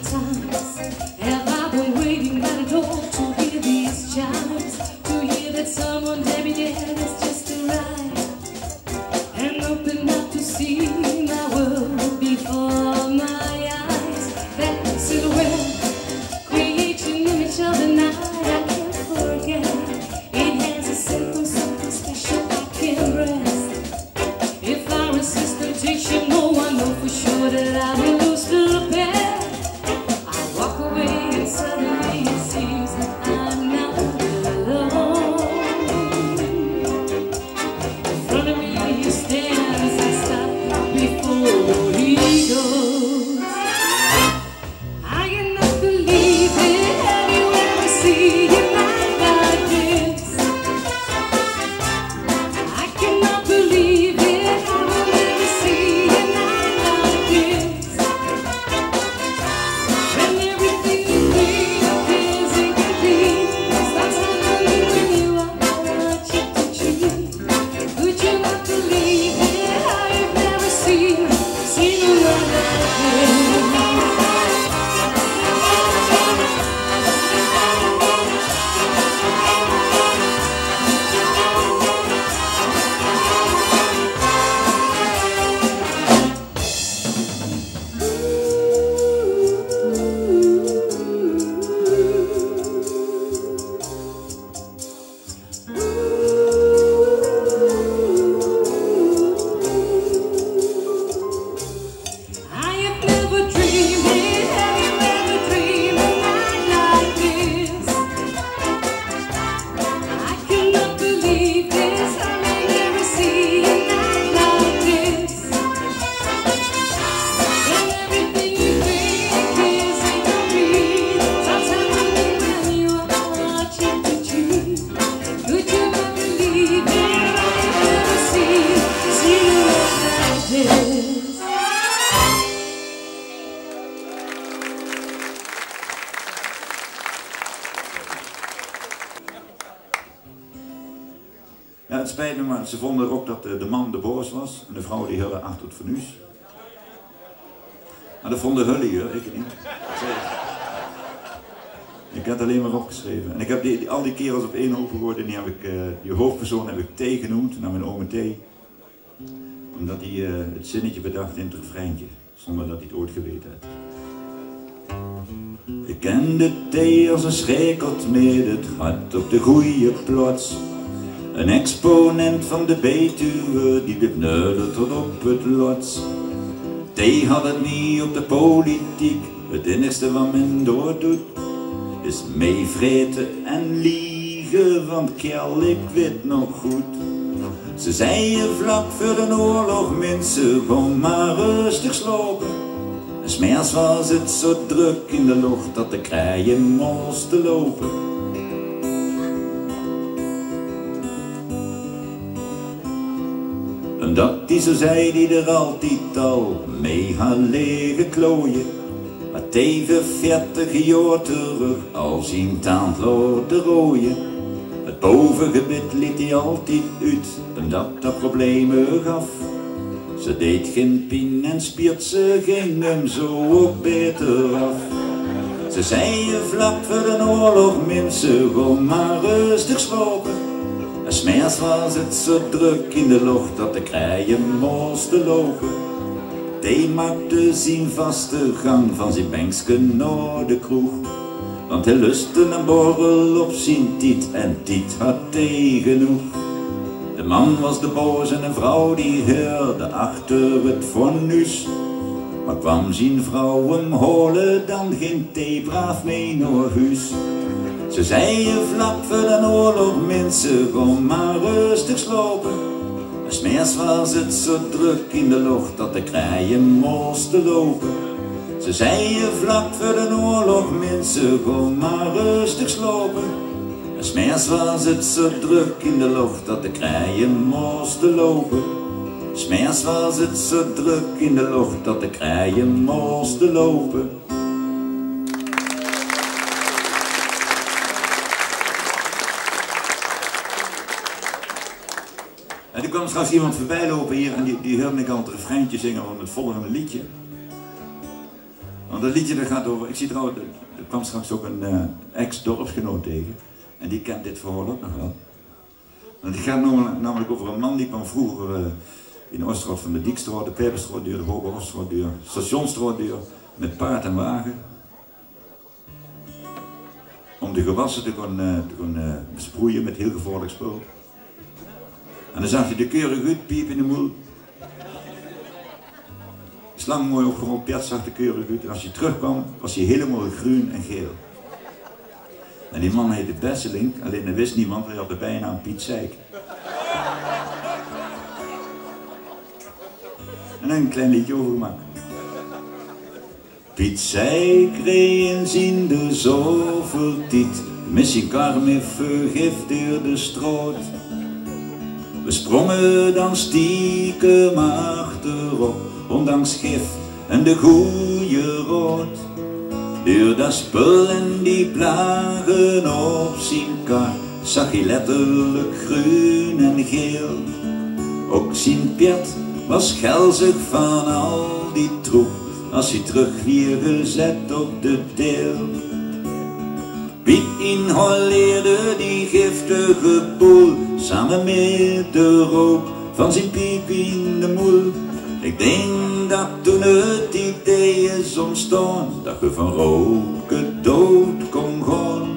times have I been waiting at the door to hear these chimes, to hear that someone maybe there is just arrived and open up to see my world before my eyes. That silhouette creates an image of the night I can't forget. It has a simple, something special I can't grasp. If I resist temptation, no one knows for sure that I will lose the bet. I walk away and suddenly it seems that I'm not alone. In front of me he stands, I stop before he goes. I cannot believe it. Have you ever seen a night like this? I cannot believe it. I will never see a night like this. When everything you dream appears incomplete, starts happening when you are watching the tree. Could you not believe it? I've never seen, seen a night like this. I have never dreamed it. Have you ever dreamed a night like this? I cannot believe this. I may never see a night like this. When everything you think is incomplete, starts happening when you are watching the tree. Could you not believe it? I've never seen, seen a night like this. Ja, het spijt me, maar ze vonden ook dat de, de man de boos was en de vrouw die hulde achter het fornuis. Maar dat vonden hullen hier, ik niet. Ik heb het alleen maar opgeschreven. En ik heb die, die, al die kerels op één hoop gegooid en die, heb ik, uh, die hoofdpersoon heb ik T genoemd, naar mijn oom T. Omdat hij uh, het zinnetje bedacht in het refreintje, zonder dat hij het ooit geweten had. Ik kende T als een schrekelt met het gat op de goeie plots. Een exponent van de Betuwe, die bleef neuden tot op het lots. T had het niet op de politiek, het enigste wat men doordoet is meevreten en liegen, want kerel, ik weet nog goed. Ze zeiden vlak voor de oorlog, mensen, kom maar rustig slopen. En 's middags was het zo druk in de lucht dat de kraaien moesten lopen. En dat die zo zei, die er altijd al mee had liggen klooien. Maar tegen veertig jaar terug al zien tand laten rooien. Het bovengebit liet hij altijd uit, omdat dat problemen gaf. Ze deed geen pijn en spiert, ze ging hem zo ook beter af. Ze zeiden vlak voor de oorlog, mensen, kom maar rustig slopen. En 's middags was het zo druk in de lucht dat de kraaien moesten lopen. Die maakte zijn vaste gang van zijn bankske naar de kroeg. Want hij lustte een borrel op zijn tiet en tiet had hij genoeg. De man was de boos en een vrouw die heurde achter het fornuis. Maar kwam zijn vrouw hem holen, dan ging hij braaf mee naar huis. Ze zeiden vlak voor de oorlog, mensen, kom maar rustig slopen. En 's middags was het zo druk in de lucht dat de kraaien moesten lopen. Ze zeiden vlak voor de oorlog, mensen, kom maar rustig slopen. En 's middags was het zo druk in de lucht dat de kraaien moesten lopen. 's middags was het zo druk in de lucht dat de kraaien moesten lopen. En er kwam straks iemand voorbij lopen hier en die, die hoorde ik al het refreintje zingen van het volgende liedje. Want dat liedje dat gaat over, ik zie trouwens, er kwam straks ook een uh, ex-dorpsgenoot tegen. En die kent dit verhaal ook nog wel. Want het gaat namelijk, namelijk over een man die kwam vroeger uh, in Oosterhout van de Diekstraat, de Peperstraatdeur, de Hoge Hofstraatdeur, Stationsstraatdeur, met paard en wagen. Om de gewassen te gaan, uh, te gaan uh, besproeien met heel gevaarlijk spul. En dan zag je de keurig uit, piep in de moel. Slang mooi opgerold, Pert zag de keurig uit. En als hij terugkwam, was hij helemaal groen en geel. En die man heette Besselink, alleen dat wist niemand, hij had de bijnaam Piet Zeik. En een klein liedje over gemaakt. Piet Zeik reed eens in de zovertiet, met zijn karm even gif door de stroot. We sprongen dan stiekem achterop, ondanks gif en de goeie rood. Door dat spul en die plagen op zijn kar, zag hij letterlijk groen en geel. Ook zijn Piet was gelzig van al die troep, als hij terug weer gezet op de deel. Piet inhaleerde die giftige boel, samen met de rook van zijn piep in de moel. Ik denk dat toen het idee is ontstaan, dat je van roken dood kon gaan.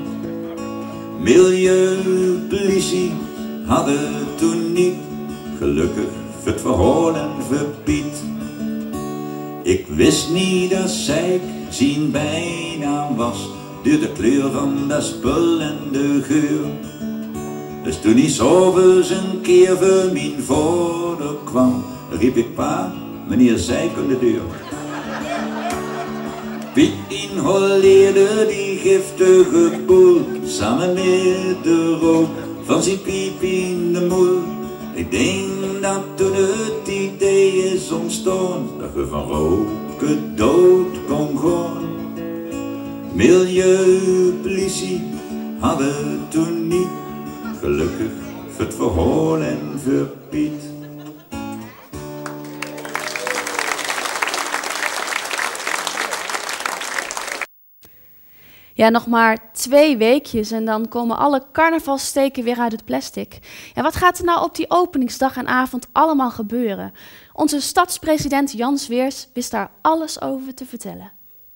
Milieupolitie hadden toen niet, gelukkig voor het verhaal en voor Piet. Ik wist niet dat Zeik zijn bijnaam was, door de kleur van dat spul en de geur. Dus toen hij s'avonds een keer voor mijn vader kwam, riep ik pa, meneer Zeik aan de deur. Piet inhaleerde die giftige boel, samen met de rook van zijn piep in de moel. Ik denk dat toen het idee is ontstaan, dat je van roken dood kon gaan. Milieupolitie hadden toen niet, gelukkig voor het verhaal en voor Piet. Ja, nog maar twee weekjes en dan komen alle carnavalsteken weer uit het plastic. Ja, wat gaat er nou op die openingsdag en avond allemaal gebeuren? Onze stadspresident Jan Zweers wist daar alles over te vertellen.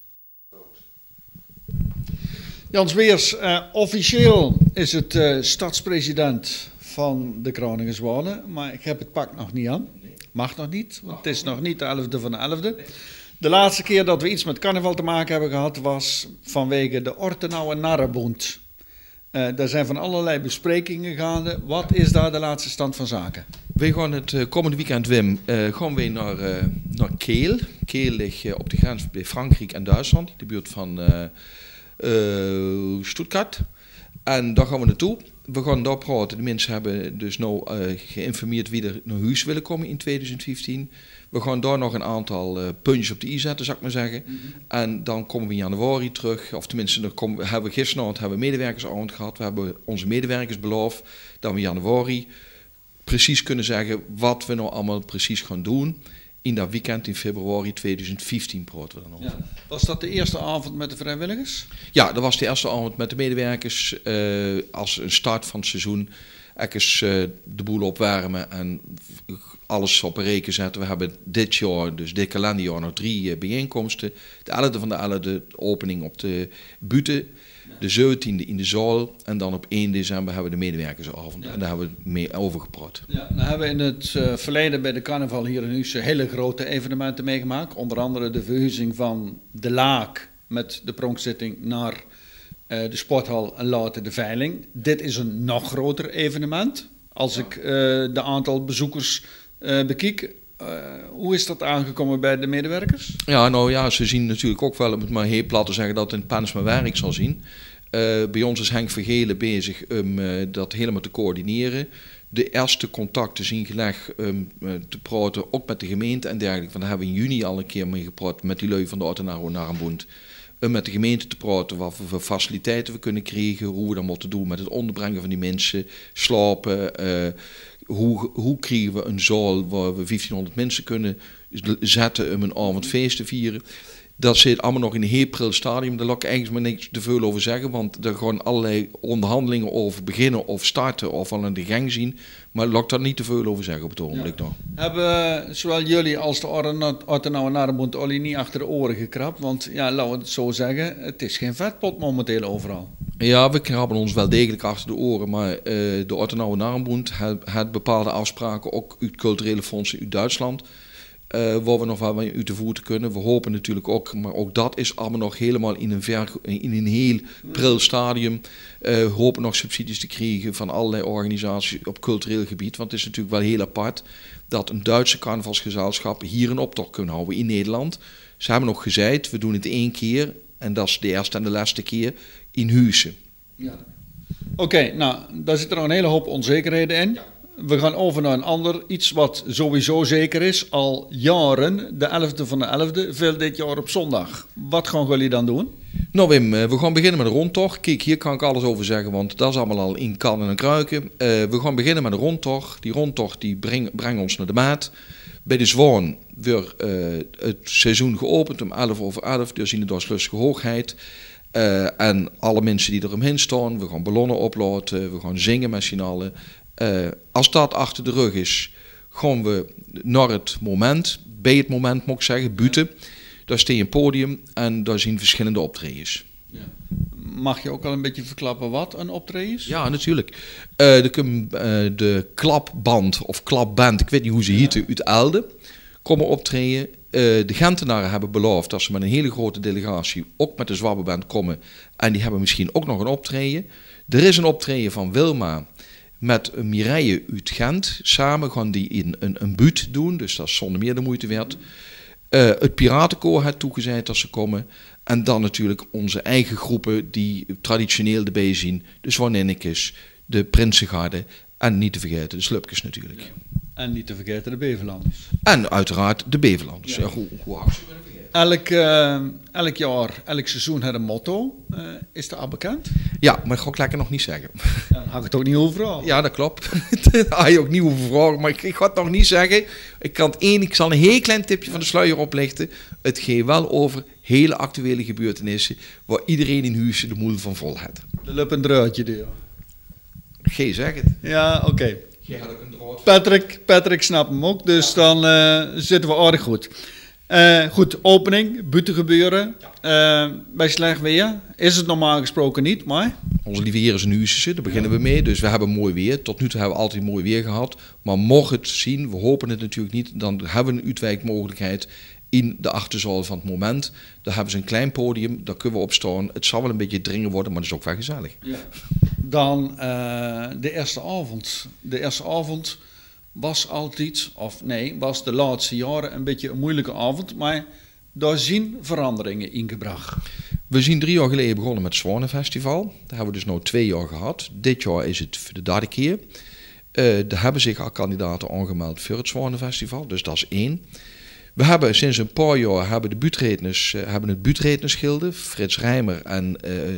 Jan Zweers, uh, officieel is het uh, stadspresident van de Groningen Zwanen, maar ik heb het pak nog niet aan. Mag nog niet, want het is nog niet de elfde van de elfde. De laatste keer dat we iets met carnaval te maken hebben gehad was vanwege de Ortenauer Narrenbond. Uh, daar zijn van allerlei besprekingen gaande. Wat is daar de laatste stand van zaken? Wij gaan het uh, komende weekend, Wim, uh, gaan wij naar, uh, naar Kehl. Kehl ligt uh, op de grens bij Frankrijk en Duitsland, in de buurt van uh, uh, Stuttgart. En daar gaan we naartoe. We gaan daar praten. De mensen hebben dus nou uh, geïnformeerd wie er naar huis willen komen in twintig vijftien. We gaan daar nog een aantal uh, puntjes op de i zetten, zou ik maar zeggen. Mm-hmm. En dan komen we in januari terug. Of tenminste, dan komen we, hebben we gisteravond hebben we medewerkersavond gehad. We hebben onze medewerkers beloofd dat we in januari precies kunnen zeggen wat we nou allemaal precies gaan doen. In dat weekend in februari twintig vijftien praten we dan over. Ja. Was dat de eerste avond met de vrijwilligers? Ja, dat was de eerste avond met de medewerkers. Uh, als een start van het seizoen. Even uh, de boel opwarmen en alles op een reken zetten. We hebben dit jaar, dus dit kalenderjaar, nog drie uh, bijeenkomsten. De elfde van de elfde opening op de Bute. De zeventiende in de zaal. En dan op één december hebben we de medewerkersavond. Ja. En daar hebben we mee over gepraat. Ja, dan hebben we in het uh, verleden bij de carnaval hier in Husse hele grote evenementen meegemaakt. Onder andere de verhuizing van de Laak met de pronkzitting naar uh, de sporthal en later de veiling. Dit is een nog groter evenement. Als ik uh, de aantal bezoekers uh, bekijk. Uh, hoe is dat aangekomen bij de medewerkers? Ja, nou ja, ze zien natuurlijk ook wel, om het maar heel plat te zeggen, dat het in Pens mijn werk zal zien. Uh, bij ons is Henk Vergelen bezig om uh, dat helemaal te coördineren. De eerste contacten zien gelegd om uh, te praten, ook met de gemeente en dergelijke. Want daar hebben we in juni al een keer mee gepraat met die lui van de Ortenauer Narrenbond. Om met de gemeente te praten wat voor faciliteiten we kunnen krijgen, hoe we dat moeten doen met het onderbrengen van die mensen, slapen. Uh, Hoe, hoe krijgen we een zaal waar we vijftienhonderd mensen kunnen zetten om een avondfeest te vieren. Dat zit allemaal nog in een heel pril stadium. Daar laat ik eigenlijk maar niks te veel over zeggen. Want er gaan allerlei onderhandelingen over beginnen of starten of al in de gang zien. Maar laat ik daar niet te veel over zeggen op het ogenblik nog. Hebben zowel jullie als de Ortenauwe-Narenbond Olly niet achter de oren gekrapt? Want ja, laten we het zo zeggen, het is geen vetpot momenteel overal. Ja, we krabben ons wel degelijk achter de oren. Maar uh, de Ortenauwe-Narenbond heeft bepaalde afspraken, ook uit culturele fondsen uit Duitsland. Uh, waar we nog wel mee uit de voeten kunnen. We hopen natuurlijk ook, maar ook dat is allemaal nog helemaal in een, ver, in een heel pril stadium. Uh, we hopen nog subsidies te krijgen van allerlei organisaties op cultureel gebied. Want het is natuurlijk wel heel apart dat een Duitse carnavalsgezelschap hier een optocht kunnen houden in Nederland. Ze hebben nog gezegd, we doen het één keer en dat is de eerste en de laatste keer in Huissen. Ja. Oké, okay, nou, daar zit er nog een hele hoop onzekerheden in. We gaan over naar een ander, iets wat sowieso zeker is, al jaren, de elfde van de elfde, veel dit jaar op zondag. Wat gaan jullie dan doen? Nou Wim, we gaan beginnen met een rondtocht. Kijk, hier kan ik alles over zeggen, want dat is allemaal al in kannen en kruiken. Uh, we gaan beginnen met een rondtocht. Die rondtocht die brengt breng ons naar de Maat. Bij de Zwaan wordt uh, het seizoen geopend om elf over elf, dus in de Doorslustige Hoogheid. Uh, en alle mensen die er omheen staan, we gaan ballonnen oplaten, we gaan zingen met z'n allen. Uh, als dat achter de rug is, gaan we naar het moment, bij het moment moet ik zeggen, buiten. Daar staat een podium en daar zien verschillende optredens. Ja. Mag je ook al een beetje verklappen wat een optreden is? Ja, natuurlijk. Uh, de, uh, de klapband of klapband, ik weet niet hoe ze hieten, uit Elde, komen optreden. Uh, de Gentenaren hebben beloofd dat ze met een hele grote delegatie ook met de Zwabbeband komen. En die hebben misschien ook nog een optreden. Er is een optreden van Wilma met Mireille uit Gent. Samen gaan die in een, een buurt doen, dus dat is zonder meer de moeite waard. Uh, het Piratenkoor heeft toegezegd dat ze komen. En dan natuurlijk onze eigen groepen die traditioneel erbij zien. De Zwaninnikes, de Prinsengarde en niet te vergeten de Slupkes natuurlijk. Ja. En niet te vergeten de Beverlanders. En uiteraard de Beverlanders. Ja. Ja, hoe, hoe hou je ze kunnen vergeten? Elk, uh, elk jaar, elk seizoen heeft een motto. Uh, is dat al bekend? Ja, maar dat ga ik lekker nog niet zeggen. Ja, dan ga ik het ook niet over vragen. Ja, dat klopt. Daar ga je ook niet over vragen. Maar ik, ik ga het nog niet zeggen. Ik kan het één, ik zal een heel klein tipje van de sluier oplichten. Het gaat wel over hele actuele gebeurtenissen waar iedereen in Huissen de moed van vol heeft. De lup een draadje deur. Geen zeg het. Ja, oké. Okay. Patrick, Patrick snapt hem ook, dus ja. Dan uh, zitten we aardig goed. Uh, goed, opening, buiten gebeuren. Uh, bij slecht weer is het normaal gesproken niet, maar... Onze lieve heer is een Huissense, daar beginnen ja. we mee. Dus we hebben mooi weer. Tot nu toe hebben we altijd mooi weer gehad. Maar mocht het zien, we hopen het natuurlijk niet, dan hebben we een uitwijkmogelijkheid in de achterzaal van het moment. Daar hebben ze een klein podium, daar kunnen we op staan. Het zal wel een beetje dringen worden, maar het is ook wel gezellig. Ja. Dan uh, de eerste avond. De eerste avond was altijd, of nee, was de laatste jaren een beetje een moeilijke avond, maar daar zien veranderingen ingebracht. We zijn drie jaar geleden begonnen met het Zwanenfestival. Daar hebben we dus nu twee jaar gehad. Dit jaar is het voor de derde keer. Uh, er hebben zich al kandidaten aangemeld voor het Zwanenfestival, dus dat is één. We hebben sinds een paar jaar hebben de buurtredners, uh, hebben het buurtrednersgilde, Frits Rijmer en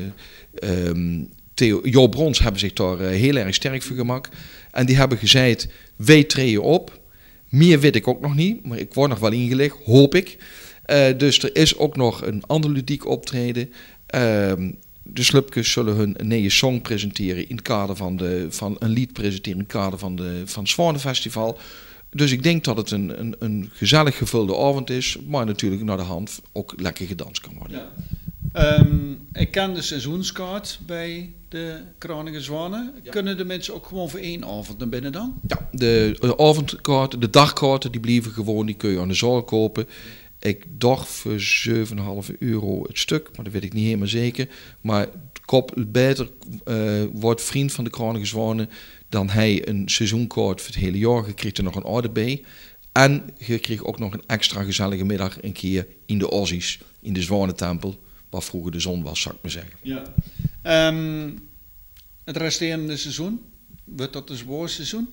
uh, um, Theo, Jo Brons hebben zich daar uh, heel erg sterk voor gemaakt. En die hebben gezegd, wij treden op. Meer weet ik ook nog niet, maar ik word nog wel ingelegd, hoop ik. Uh, dus er is ook nog een ander ludiek optreden. Uh, de Slupkes zullen hun een nieuwe song presenteren in het kader van, de, van een lied presenteren in het kader van, de, van het Zwanenfestival. Dus ik denk dat het een, een, een gezellig gevulde avond is, maar natuurlijk naar de hand ook lekker gedanst kan worden. Ja. Um, ik ken de seizoenskaart bij de Kraniche Zwanen. Ja. Kunnen de mensen ook gewoon voor één avond naar binnen dan? Ja, de, de avondkaarten, de dagkaarten, die blijven gewoon, die kun je aan de zaal kopen. Ik dacht voor zeven komma vijf euro het stuk, maar dat weet ik niet helemaal zeker. Maar kop beter uh, wordt vriend van de Kraniche Zwanen dan hij een seizoenkaart voor het hele jaar. Je kreeg er nog een orde bij. En je kreeg ook nog een extra gezellige middag een keer in de Aussies, in de Zwanentempel, waar vroeger de zon was, zou ik maar zeggen. Ja. Um, het resterende seizoen, wordt dat een zwaar seizoen?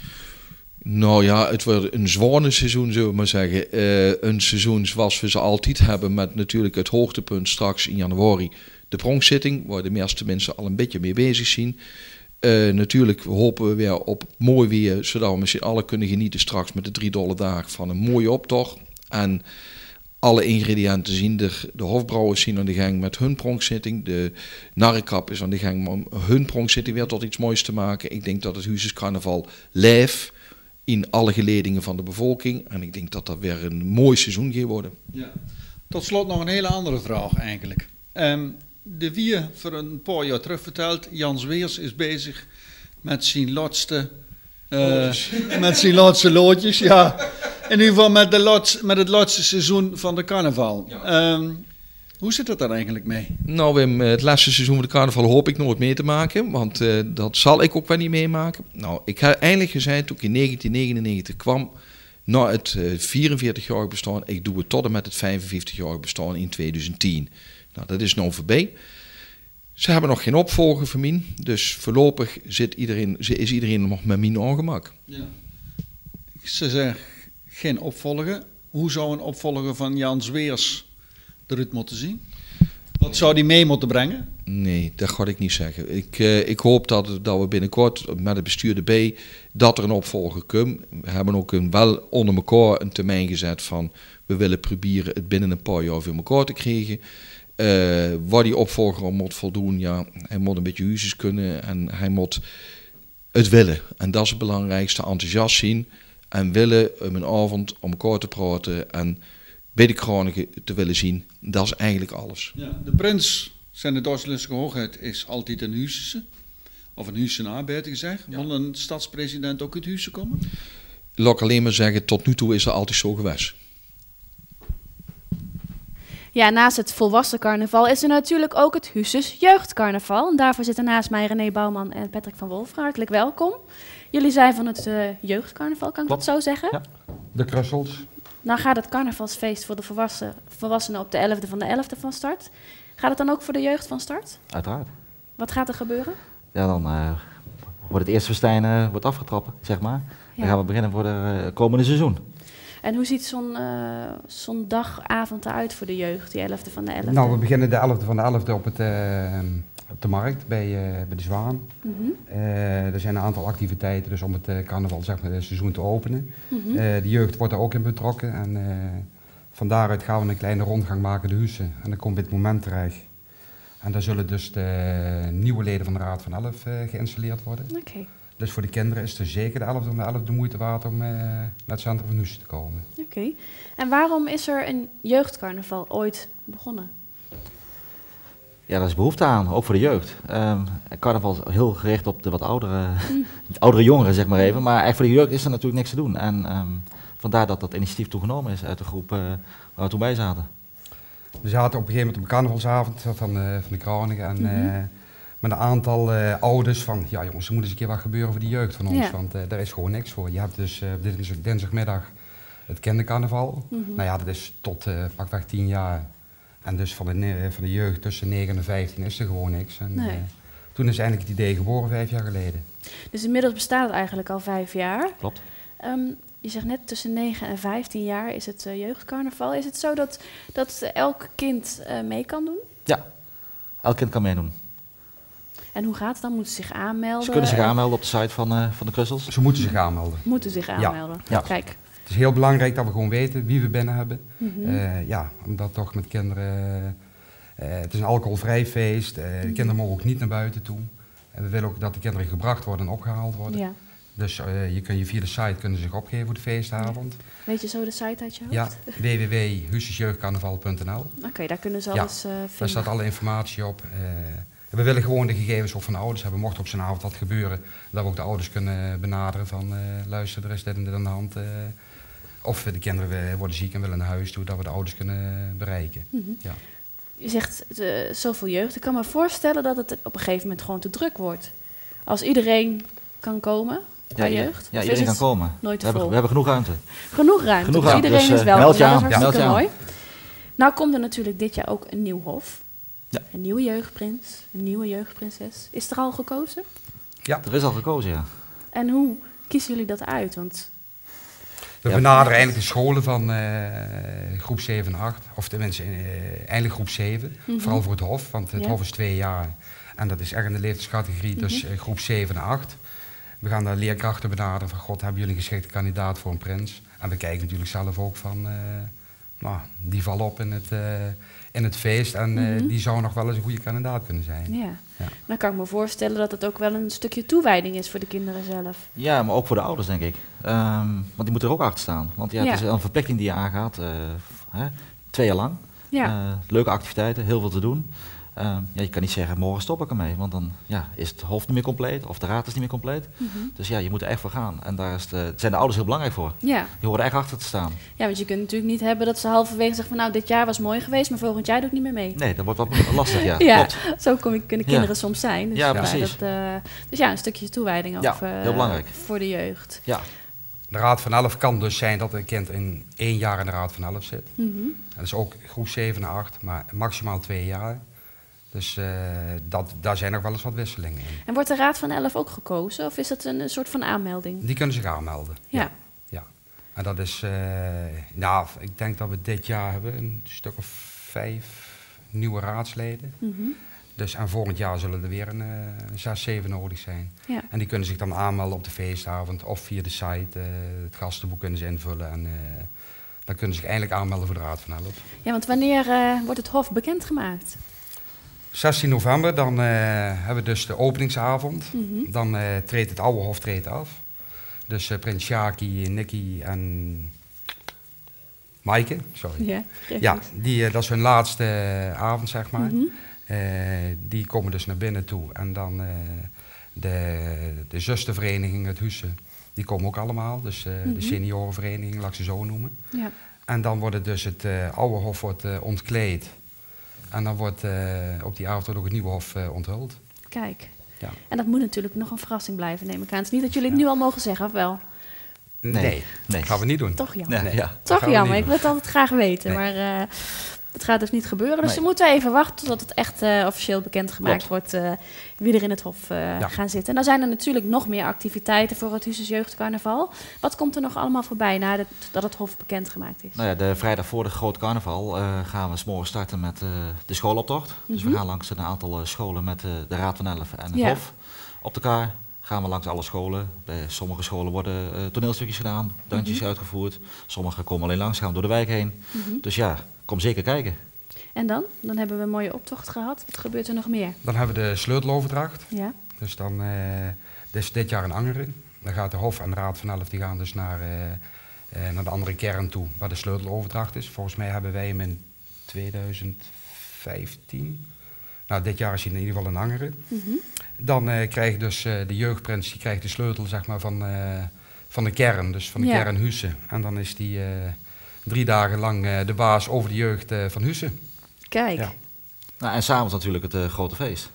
Nou ja, het wordt een zwanenseizoen, zullen we maar zeggen. Uh, een seizoen zoals we ze altijd hebben, met natuurlijk het hoogtepunt straks in januari. De pronkzitting, waar de meeste mensen al een beetje mee bezig zijn. Uh, natuurlijk hopen we weer op mooi weer, zodat we met z'n allen kunnen genieten straks met de drie dolle dagen van een mooie optocht. En alle ingrediënten zien. De, de hofbrouwers zien aan de gang met hun pronkzitting. De narrenkap is aan de gang om hun pronkzitting weer tot iets moois te maken. Ik denk dat het Huisjes Carnaval leeft in alle geledingen van de bevolking. En ik denk dat dat weer een mooi seizoen gaat worden. Ja. Tot slot nog een hele andere vraag eigenlijk. Um, de wie voor een paar jaar terug verteld, Jan Zweers is bezig met zijn laatste, uh, met zijn laatste loodjes. Ja. In ieder geval met, de laatste, met het laatste seizoen van de carnaval. Ja. Um, hoe zit het daar eigenlijk mee? Nou Wim, het laatste seizoen van de carnaval hoop ik nooit mee te maken. Want uh, dat zal ik ook wel niet meemaken. Nou, ik heb eindelijk gezegd toen ik in negentien negenennegentig kwam. Na het uh, vierenveertigjarig bestaan. Ik doe het tot en met het vijfenvijftigjarig bestaan in tweeduizend tien. Nou, dat is nou voorbij. Ze hebben nog geen opvolger voor mij. Dus voorlopig zit iedereen, is iedereen nog met mijn ongemak. Ja. Ze zeggen geen opvolger. Hoe zou een opvolger van Jan Zweers eruit moeten zien? Wat zou die mee moeten brengen? Nee, dat ga ik niet zeggen. Ik, uh, ik hoop dat, dat we binnenkort met het bestuur erbij dat er een opvolger komt. We hebben ook een, wel onder elkaar een termijn gezet van we willen proberen het binnen een paar jaar voor elkaar te krijgen. Uh, waar die opvolger om moet voldoen, ja, hij moet een beetje huisjes kunnen en hij moet het willen. En dat is het belangrijkste, enthousiast zien en willen om een avond om elkaar te praten en bij de kronigen te willen zien. Dat is eigenlijk alles. Ja, de prins, zijn de Duitslandse hoogheid, is altijd een Huisse, of een Huissenaar beter gezegd. Ja. Wil een stadspresident ook uit Huisse komen? Laat ik alleen maar zeggen, tot nu toe is dat altijd zo geweest. Ja, naast het volwassen carnaval is er natuurlijk ook het Huisses jeugdcarnaval. En daarvoor zitten naast mij René Bouwman en Patrick van Wolf. Hartelijk welkom. Jullie zijn van het uh, jeugdcarnaval, kan ik Klopt. dat zo zeggen? Ja, de Krussels. Nou gaat het carnavalsfeest voor de volwassen, volwassenen op de elfde van de elfde van start. Gaat het dan ook voor de jeugd van start? Uiteraard. Wat gaat er gebeuren? Ja, dan uh, wordt het eerste festijn uh, wordt afgetrapt, zeg maar. Ja. Dan gaan we beginnen voor het uh, komende seizoen. En hoe ziet zo'n uh, zo'n dagavond eruit voor de jeugd, die elfde van de elfde? Nou, we beginnen de elfde van de elfde op, het, uh, op de markt bij, uh, bij de Zwaan. Mm-hmm. uh, er zijn een aantal activiteiten dus om het uh, carnaval, zeg maar, het seizoen te openen. Mm-hmm. uh, de jeugd wordt er ook in betrokken en uh, van daaruit gaan we een kleine rondgang maken de huizen. En dan komt dit moment terecht. En daar zullen dus de nieuwe leden van de Raad van Elf uh, geïnstalleerd worden. Okay. Dus voor de kinderen is het zeker de elfde om de elfde moeite waard om uh, naar het centrum van Huisse te komen. Oké. Okay. En waarom is er een jeugdcarnaval ooit begonnen? Ja, daar is behoefte aan, ook voor de jeugd. Um, carnaval is heel gericht op de wat oudere, mm. oudere jongeren, zeg maar even. Maar eigenlijk voor de jeugd is er natuurlijk niks te doen. En um, vandaar dat dat initiatief toegenomen is uit de groep uh, waar we toen bij zaten. We zaten op een gegeven moment op een carnavalsavond van, uh, van de Kroniken. En, mm-hmm. uh, met een aantal uh, ouders van, ja jongens, er moet eens een keer wat gebeuren voor de jeugd van ons, ja. Want uh, daar is gewoon niks voor. Je hebt dus uh, dinsdag, dinsdagmiddag het kindercarnaval. Mm-hmm. Nou ja, dat is tot uh, pakweg tien jaar. En dus van de, van de jeugd tussen negen en vijftien is er gewoon niks. En, nee. uh, toen is eigenlijk het idee geboren, vijf jaar geleden. Dus inmiddels bestaat het eigenlijk al vijf jaar. Klopt. Um, je zegt net tussen negen en vijftien jaar is het uh, jeugdcarnaval. Is het zo dat, dat elk kind uh, mee kan doen? Ja, elk kind kan meedoen. En hoe gaat het dan? Moeten ze zich aanmelden? Ze kunnen zich aanmelden op de site van, uh, van de Krussels. Ze moeten zich aanmelden. Moeten zich aanmelden. Ja. Ja. Kijk. Het is heel belangrijk dat we gewoon weten wie we binnen hebben. Mm-hmm. uh, ja, omdat toch met kinderen... Uh, het is een alcoholvrij feest. Uh, mm-hmm. De kinderen mogen ook niet naar buiten toe. En we willen ook dat de kinderen gebracht worden en opgehaald worden. Ja. Dus uh, je kun je via de site kunnen zich opgeven voor de feestavond. Ja. Weet je zo de site uit je hoofd? Ja, w w w punt huissesjeugdcarnaval punt n l. Oké, okay, daar kunnen ze alles ja, uh, vinden. Daar staat alle informatie op. Uh, we willen gewoon de gegevens ook van de ouders hebben. Mocht op zo'n avond wat gebeuren, dat we ook de ouders kunnen benaderen van uh, luister, er is dit en dit aan de hand. Uh, of de kinderen worden ziek en willen naar huis toe, dat we de ouders kunnen bereiken. Mm-hmm. Ja. Je zegt uh, zoveel jeugd. Ik kan me voorstellen dat het op een gegeven moment gewoon te druk wordt. Als iedereen kan komen qua ja, jeugd. Ja, iedereen kan komen. Nooit te we, vol. hebben, we hebben genoeg ruimte. Genoeg ruimte. Genoeg dus ruimte. iedereen dus, is welkom. Meld je aan. Dat is hartstikke ja, mooi. Nou komt er natuurlijk dit jaar ook een nieuw hof. Ja. Een nieuwe jeugdprins, een nieuwe jeugdprinses. Is er al gekozen? Ja, er is al gekozen, ja. En hoe kiezen jullie dat uit? Want we ja, benaderen eigenlijk de scholen van uh, groep zeven en acht, of tenminste uh, eigenlijk groep zeven, mm-hmm. vooral voor het hof, want het ja. hof is twee jaar en dat is echt in de leeftijdscategorie, mm-hmm. dus uh, groep zeven en acht. We gaan de leerkrachten benaderen van god, hebben jullie een geschikte kandidaat voor een prins? En we kijken natuurlijk zelf ook van, uh, nou, die vallen op in het, uh, in het feest en uh, Mhm. die zou nog wel eens een goede kandidaat kunnen zijn. Ja. Ja. Dan kan ik me voorstellen dat het ook wel een stukje toewijding is voor de kinderen zelf. Ja, maar ook voor de ouders, denk ik. Um, want die moeten er ook achter staan. Want ja, Ja. het is een verplichting die je aangaat, uh, hè, twee jaar lang. Ja. Uh, leuke activiteiten, heel veel te doen. Um, ja, je kan niet zeggen, morgen stop ik ermee. Want dan ja, is het hoofd niet meer compleet, of de raad is niet meer compleet. Mhm. Dus ja, je moet er echt voor gaan. En daar is de, zijn de ouders heel belangrijk voor. Ja. Die horen er echt achter te staan. Ja, want je kunt natuurlijk niet hebben dat ze halverwege zeggen van nou, dit jaar was mooi geweest, maar volgend jaar doe ik niet meer mee. Nee, dat wordt wat lastig, ja. Ja, Klopt. zo kom ik, kunnen kinderen Ja. soms zijn. Dus Ja, ja, precies. Dat, uh, dus ja, een stukje toewijding ook Ja, uh, heel belangrijk. voor de jeugd. Ja. De Raad van Elf kan dus zijn dat een kind in één jaar in de Raad van Elf zit. Mhm. Dat is ook groep zeven en acht, maar maximaal twee jaar. Dus uh, dat, daar zijn nog wel eens wat wisselingen in. En wordt de Raad van Elf ook gekozen of is dat een, een soort van aanmelding? Die kunnen zich aanmelden. Ja. ja. En dat is, uh, nou, ik denk dat we dit jaar hebben een stuk of vijf nieuwe raadsleden. Mhm. Dus en volgend jaar zullen er weer een uh, zes, zeven nodig zijn. Ja. En die kunnen zich dan aanmelden op de feestavond of via de site. Uh, het gastenboek kunnen ze invullen en uh, dan kunnen ze zich eindelijk aanmelden voor de Raad van Elf. Ja, want wanneer uh, wordt het hof bekendgemaakt? zestien november, dan uh, hebben we dus de openingsavond. Mhm. Dan uh, treedt het oude hof treedt af. Dus uh, Prins Sjaki, Nicky en Maaike, sorry. Ja, ja die, uh, dat is hun laatste uh, avond, zeg maar. Mhm. Uh, die komen dus naar binnen toe. En dan uh, de, de zustervereniging, het Husse, die komen ook allemaal. Dus uh, Mhm. de seniorenvereniging, laat ik ze zo noemen. Ja. En dan wordt het dus het uh, oude hof wordt, uh, ontkleed. En dan wordt uh, op die avond ook het nieuwe hof uh, onthuld. Kijk. Ja. En dat moet natuurlijk nog een verrassing blijven, neem ik aan. Het is niet dat jullie het nu al mogen zeggen, of wel? Nee, nee. nee. gaan we niet doen. Toch jammer. Nee. Ja. Dat Toch gaan we jammer, niet ik wil het altijd graag weten. Nee. Maar uh, dat gaat dus niet gebeuren. Dus Nee. dan moeten we even wachten tot het echt uh, officieel bekendgemaakt wordt uh, wie er in het hof uh, Ja. gaan zitten. En dan zijn er natuurlijk nog meer activiteiten voor het Huses Jeugdcarnaval. Wat komt er nog allemaal voorbij nadat dat het hof bekendgemaakt is? Nou ja, de vrijdag voor de grote carnaval uh, gaan we 's morgens starten met uh, de schooloptocht. Dus Mhm. we gaan langs een aantal uh, scholen met uh, de Raad van Elf en het Ja. hof op de kar. Gaan we langs alle scholen. Bij sommige scholen worden uh, toneelstukjes gedaan, dansjes Mhm. uitgevoerd. Sommige komen alleen langs, gaan we door de wijk heen. Mhm. Dus ja, kom zeker kijken. En dan? Dan hebben we een mooie optocht gehad. Wat gebeurt er nog meer? Dan hebben we de sleuteloverdracht. Ja. Dus dan, uh, dus dit jaar in Angeren. Dan gaat de Hof en de Raad van Elf die gaan dus naar, uh, uh, naar de andere kern toe, waar de sleuteloverdracht is. Volgens mij hebben wij hem in tweeduizend vijftien. Nou, dit jaar is hij in ieder geval in Angeren. Mhm. Dan uh, krijgt dus uh, de jeugdprins die krijgt de sleutel zeg maar, van, uh, van de kern, dus van de Ja. kern Husse. En dan is die uh, drie dagen lang uh, de baas over de jeugd uh, van Husse. Kijk. Ja. Nou, en s'avonds natuurlijk het uh, grote feest.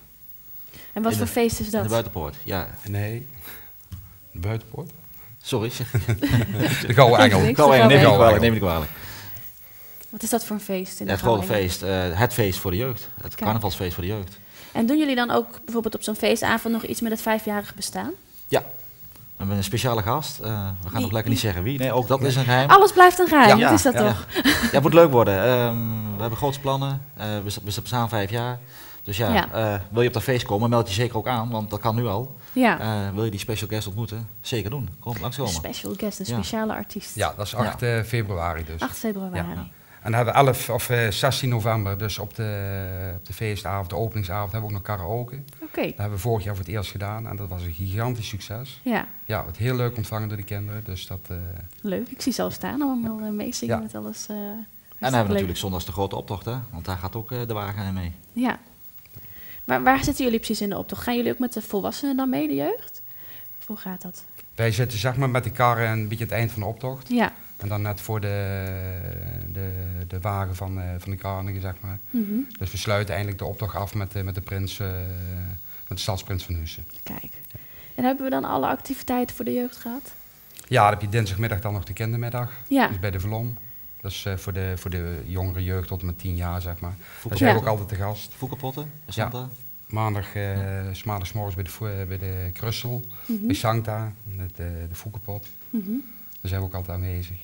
En wat In voor de- feest is In dat? de buitenpoort, ja. Nee, de buitenpoort? Sorry, zeg. De Gouden Engel. Niks, Gouden Engel, neem Gouden ik Engel. kwalijk, neem ik kwalijk. Wat is dat voor een feest? In Ja, de het grote Gouden Engel? feest, uh, het feest voor de jeugd. Het Kijk. carnavalsfeest voor de jeugd. En doen jullie dan ook bijvoorbeeld op zo'n feestavond nog iets met het vijfjarig bestaan? Ja. We hebben een speciale gast. Uh, we gaan Wie? nog lekker niet zeggen wie. Nee, ook dat is een geheim. Alles blijft een geheim, Ja. wat is dat Ja. toch? Ja, het moet leuk worden. Um, we hebben grootste plannen. Uh, we, st- we bestaan vijf jaar. Dus ja, Ja. Uh, wil je op dat feest komen, meld je zeker ook aan, want dat kan nu al. Ja. Uh, wil je die special guest ontmoeten? Zeker doen. Kom, Een langskomen. special guest, een Ja. speciale artiest. Ja, dat is acht uh, februari dus. acht februari. Ja. En dan hebben we elf of uh, zestien november, dus op de, op de feestavond, de openingsavond, hebben we ook nog karaoke. Oké. Dat hebben we vorig jaar voor het eerst gedaan en dat was een gigantisch succes. Ja. Ja, het heel leuk ontvangen door de kinderen, dus dat... Uh, Leuk, ik zie ze al staan, allemaal uh, meezingen Ja. met alles. Uh, En dan hebben we natuurlijk zondags de grote optocht, hè? Want daar gaat ook uh, de wagen in mee. Ja. Maar waar zitten jullie precies in de optocht? Gaan jullie ook met de volwassenen dan mee, de jeugd? Of hoe gaat dat? wij zitten zeg maar met de karren een beetje aan het eind van de optocht. Ja. En dan net voor de, de, de wagen van, uh, van de Kranigen, zeg maar. Mhm. Dus we sluiten eindelijk de optocht af met, uh, met de prins, uh, met de stadsprins van Husse. Kijk. En hebben we dan alle activiteiten voor de jeugd gehad? Ja, dan heb je dinsdagmiddag dan nog de kindermiddag. Ja. Dus bij de Vlom. Dat is uh, voor, de, voor de jongere jeugd tot en met tien jaar, zeg maar. Voekel- Daar zijn we Ja. ook altijd te gast. Voekelpotten, bij Ja. Santa. Maandag, uh, s maandags morgens bij de, vo- bij de Krussel, Mhm. bij Sancta, met de, de Voekelpot. Mhm. Daar zijn we ook altijd aanwezig.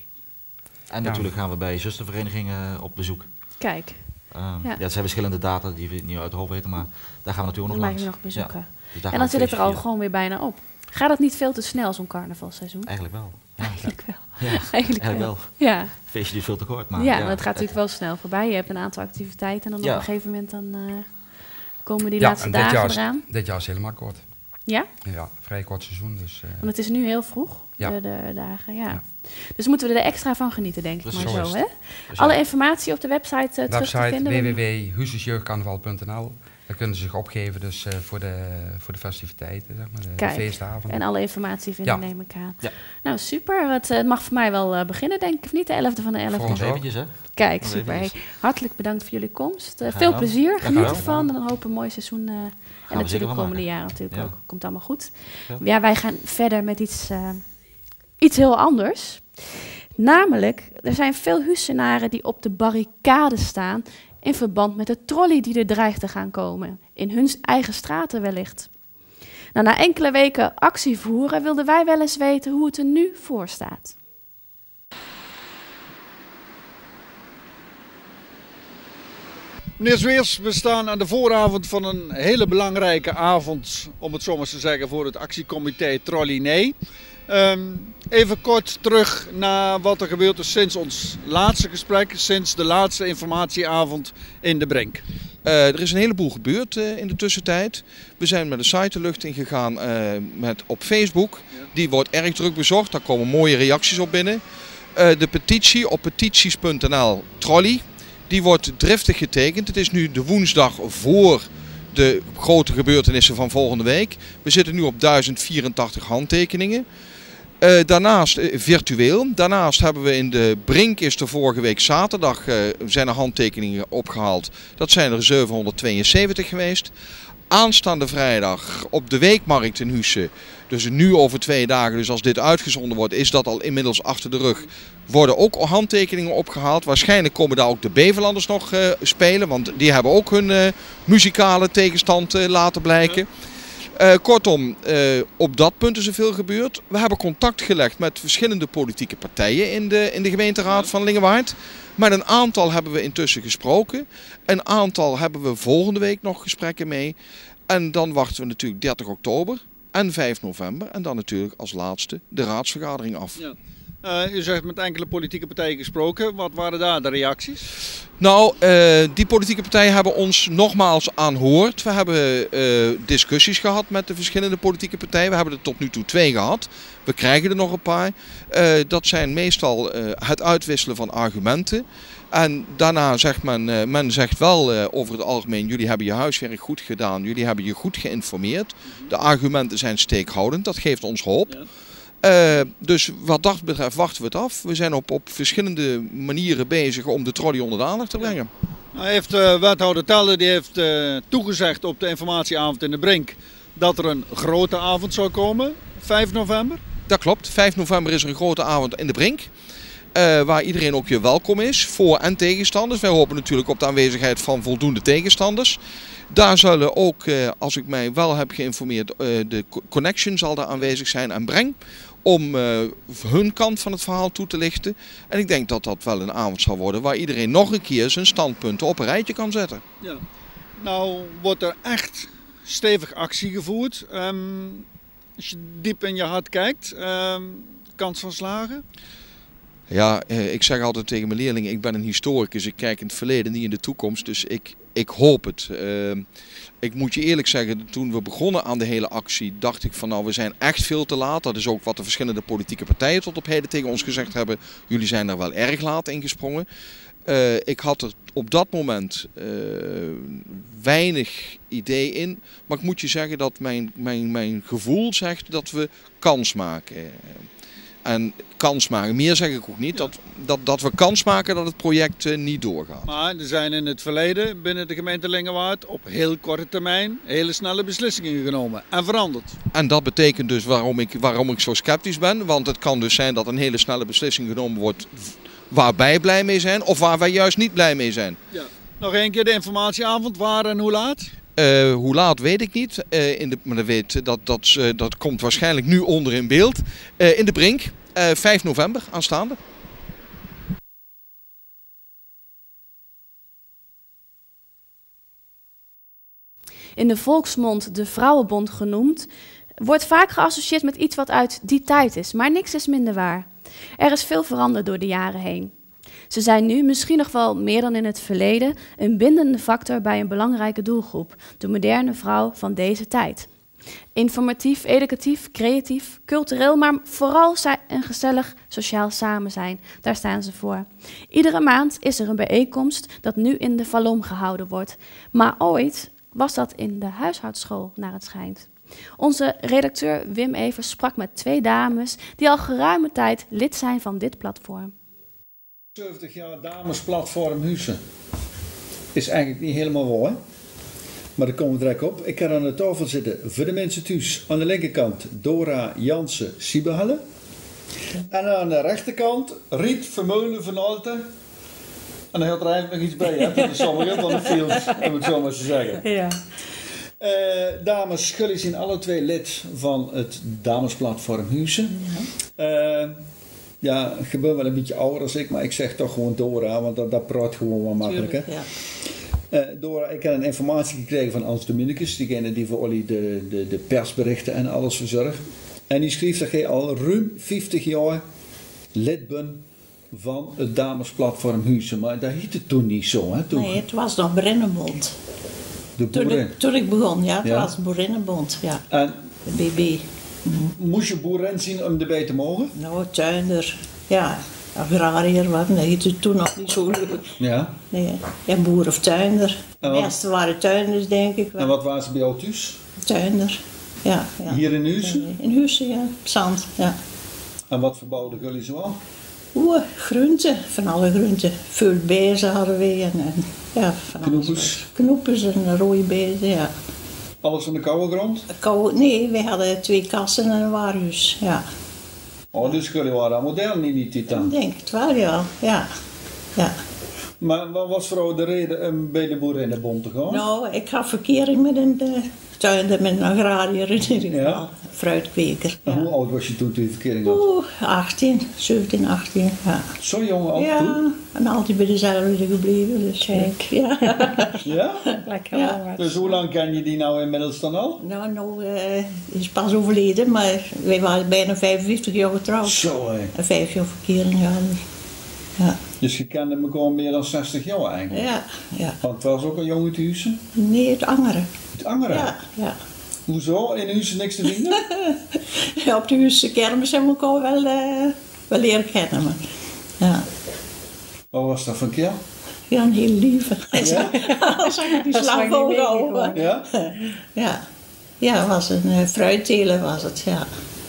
En Ja. natuurlijk gaan we bij zusterverenigingen op bezoek. Kijk. Um, Ja. ja. het zijn verschillende data die we niet uit de hoofd weten, maar daar gaan we natuurlijk Die nog mag langs. je nog bezoeken. Ja. Dus daar En gaan dan we zit het er al feestje gewoon weer bijna op. Gaat het niet veel te snel, zo'n carnavalseizoen? vieren. Eigenlijk wel. Eigenlijk wel. Ja, eigenlijk eigenlijk wel. wel. Ja. Feestje duurt veel te kort. Maar ja, ja, maar het gaat natuurlijk wel snel voorbij. Je hebt een aantal activiteiten en dan Ja. op een gegeven moment dan uh, komen die Ja, laatste en dit dagen jaar is, eraan. dit jaar is helemaal kort. Ja? Ja, vrij kort seizoen. Dus, uh, Want het is nu heel vroeg, ja. de, de dagen. Ja. Ja. Dus moeten we er extra van genieten, denk ik dus maar zo. zo. Hè? Dus Alle ja. informatie op de website uh, terug website te vinden. w w w punt huusjesjeugdcarnaval punt n l. Daar kunnen ze zich opgeven dus, uh, voor, de, voor de festiviteiten, zeg maar, de, Kijk, de feestavond. En alle informatie vinden, ja. neem ik aan. Ja. Nou, super. Het, het mag voor mij wel uh, beginnen, denk ik. Of niet? De elfde van de elfde. Voor ons eventjes, hè? Kijk, Nog super. eventjes. Hey, hartelijk bedankt voor jullie komst. Uh, Ja, veel ja. plezier. Ja, Geniet ja. ervan. En dan hopen we een mooi seizoen. Uh, en natuurlijk zeker de van komende maken. jaren natuurlijk Ja. ook. Komt allemaal goed. Ja. Ja, wij gaan verder met iets, uh, iets heel anders. Namelijk, er zijn veel Huissenaren die op de barricade staan in verband met de trolley die er dreigt te gaan komen. In hun eigen straten wellicht. Nou, na enkele weken actie voeren wilden wij wel eens weten hoe het er nu voor staat. Meneer Zweers, we staan aan de vooravond van een hele belangrijke avond, om het zo maar te zeggen, voor het actiecomité Trolley Nee. Um, even kort terug naar wat er gebeurd is sinds ons laatste gesprek, sinds de laatste informatieavond in de Brink. Uh, er is een heleboel gebeurd uh, in de tussentijd. We zijn met een site de lucht ingegaan uh, met, op Facebook. Ja. Die wordt erg druk bezocht, daar komen mooie reacties op binnen. Uh, de petitie op petities punt n l Trolley, die wordt driftig getekend. Het is nu de woensdag voor de grote gebeurtenissen van volgende week. We zitten nu op duizend vierentachtig handtekeningen. Uh, daarnaast uh, virtueel. Daarnaast hebben we in de Brink is er vorige week zaterdag uh, zijn er handtekeningen opgehaald. Dat zijn er zevenhonderdtweeënzeventig geweest. Aanstaande vrijdag op de weekmarkt in Husse. Dus nu over twee dagen, dus als dit uitgezonden wordt, is dat al inmiddels achter de rug. Worden ook handtekeningen opgehaald. Waarschijnlijk komen daar ook de Beverlanders nog uh, spelen. Want die hebben ook hun uh, muzikale tegenstand uh, laten blijken. Uh, kortom, uh, op dat punt is er veel gebeurd. We hebben contact gelegd met verschillende politieke partijen in de, in de gemeenteraad van Lingewaard. Met een aantal hebben we intussen gesproken. Een aantal hebben we volgende week nog gesprekken mee. En dan wachten we natuurlijk dertig oktober en vijf november. En dan natuurlijk als laatste de raadsvergadering af. Ja. Uh, u zegt met enkele politieke partijen gesproken. Wat waren daar de reacties? Nou, uh, die politieke partijen hebben ons nogmaals aanhoord. We hebben uh, discussies gehad met de verschillende politieke partijen. We hebben er tot nu toe twee gehad. We krijgen er nog een paar. Uh, dat zijn meestal uh, het uitwisselen van argumenten. En daarna zegt men, uh, men zegt wel uh, over het algemeen, jullie hebben je huiswerk goed gedaan. Jullie hebben je goed geïnformeerd. De argumenten zijn steekhoudend. Dat geeft ons hoop. Ja. Uh, dus wat dat betreft wachten we het af. We zijn op, op verschillende manieren bezig om de trolley onder de aandacht te brengen. Nou heeft uh, wethouder Telde die heeft uh, toegezegd op de informatieavond in de Brink dat er een grote avond zou komen, vijf november. Dat klopt, vijf november is er een grote avond in de Brink. Uh, waar iedereen ook weer welkom is, voor- en tegenstanders. Wij hopen natuurlijk op de aanwezigheid van voldoende tegenstanders. Daar zullen ook, uh, als ik mij wel heb geïnformeerd, uh, de Connection zal daar aanwezig zijn en Breng. Om uh, hun kant van het verhaal toe te lichten. En ik denk dat dat wel een avond zal worden waar iedereen nog een keer zijn standpunten op een rijtje kan zetten. Ja. Nou wordt er echt stevig actie gevoerd. Um, als je diep in je hart kijkt, um, kans van slagen? Ja, uh, ik zeg altijd tegen mijn leerlingen, ik ben een historicus. Ik kijk in het verleden, niet in de toekomst. Dus ik, ik hoop het. Uh, Ik moet je eerlijk zeggen, toen we begonnen aan de hele actie, dacht ik van nou, we zijn echt veel te laat. Dat is ook wat de verschillende politieke partijen tot op heden tegen ons gezegd hebben. Jullie zijn er wel erg laat in gesprongen. Uh, ik had er op dat moment uh, weinig idee in. Maar ik moet je zeggen dat mijn, mijn, mijn gevoel zegt dat we kans maken. En kans maken, meer zeg ik ook niet, ja. dat, dat, dat we kans maken dat het project uh, niet doorgaat. Maar er zijn in het verleden binnen de gemeente Lingewaard op heel korte termijn hele snelle beslissingen genomen en veranderd. En dat betekent dus waarom ik, waarom ik zo sceptisch ben, want het kan dus zijn dat een hele snelle beslissing genomen wordt waar wij blij mee zijn of waar wij juist niet blij mee zijn. Ja. Nog één keer de informatieavond, waar en hoe laat? Uh, hoe laat weet ik niet, uh, in de, maar dat, weet, dat, dat, uh, dat komt waarschijnlijk nu onder in beeld. Uh, in de Brink, uh, vijf november aanstaande. In de volksmond de Vrouwenbond genoemd, wordt vaak geassocieerd met iets wat uit die tijd is, maar niks is minder waar. Er is veel veranderd door de jaren heen. Ze zijn nu, misschien nog wel meer dan in het verleden, een bindende factor bij een belangrijke doelgroep, de moderne vrouw van deze tijd. Informatief, educatief, creatief, cultureel, maar vooral een gezellig sociaal samen zijn. Daar staan ze voor. Iedere maand is er een bijeenkomst dat nu in de Valom gehouden wordt. Maar ooit was dat in de huishoudschool, naar het schijnt. Onze redacteur Wim Evers sprak met twee dames die al geruime tijd lid zijn van dit platform. zeventig jaar damesplatform Husse. Is eigenlijk niet helemaal waar. Maar daar komen we direct op. Ik ga aan de tafel zitten voor de mensen thuis. Aan de linkerkant Dora Jansen Siebehalle. En aan de rechterkant Riet Vermeulen van Alten. En daar gaat er eigenlijk nog iets bij, hè? Dat is sommigen van de field, om het zo maar te zeggen. Ja. Uh, dames, jullie zijn alle twee lid van het damesplatform Husse. Ja. Uh, ja, ik ben wel een beetje ouder als ik, maar ik zeg toch gewoon Dora, want dat, dat praat gewoon wel makkelijker. Ja. Uh, Dora, ik heb een informatie gekregen van Ans Dominicus, diegene die voor jullie de, de, de persberichten en alles verzorgt. En die schreef dat jij al ruim vijftig jaar lid bent van het damesplatform Husse. Maar dat heette toen niet zo, hè? Toen... Nee, het was nog Boerinnenbond. De Toen boerin. ik, toen ik begon, ja, het Ja. was Boerinnenbond, ja. En de B B. Moest je boerin zien om erbij te mogen? Nou, tuinder, ja, agrariër, wat, dat heette toen nog niet zo. Ja. Nee, ja, boer of tuinder. De En wat- meeste waren tuinders, denk ik wel. En wat waren ze bij jou thuis? Tuinder, ja. ja. Hier in Husse? In Husse, ja, op zand, ja. En wat verbouwden jullie zoal? Oeh, groenten, van alle groenten. Veel bezen hadden we en, en ja, van Knoepers? Knoepers en rode bezen, ja. Alles van de koude grond? Kou, nee, wij hadden twee kassen en een waarhuis, ja. Oh, dus jullie waren modern in die tijd dan? Ik denk het wel, ja. ja. ja. Maar wat was voor jou de reden om bij de Boerinnenbond te gaan? Nou, ik had verkering met een uh, tuinder, met een agrariër in ieder geval. Ja. Fruitkweker. En hoe oud was je toen toen je verkering had? Oeh, achttien, zeventien, achttien, ja. Zo jong al Ja, toen? en altijd bij dezelfde gebleven, dus kijk. Ja. Ja? Lekker ja. Dus hoe lang ken je die nou inmiddels dan al? Nou, nou, uh, die is pas overleden, maar wij waren bijna vijfenvijftig jaar getrouwd. Zo, hé. En vijf jaar verkering, ja. Dus, ja. Dus je kende elkaar meer dan zestig jaar eigenlijk? Ja, ja. Want het was ook een jongen te Husse? Nee, het Angeren. Het Angeren? Ja, ja. Hoezo? In Husse niks te vinden? Ja, op de Husse kermis hebben we elkaar wel, uh, wel leren kennen. Maar, ja. Wat was dat voor keer? Ja, een heel lieve. Ja? Als ik die Dat is slag lang niet over. Ja? Ja. Ja, het was een uh, fruitteler was het, ja.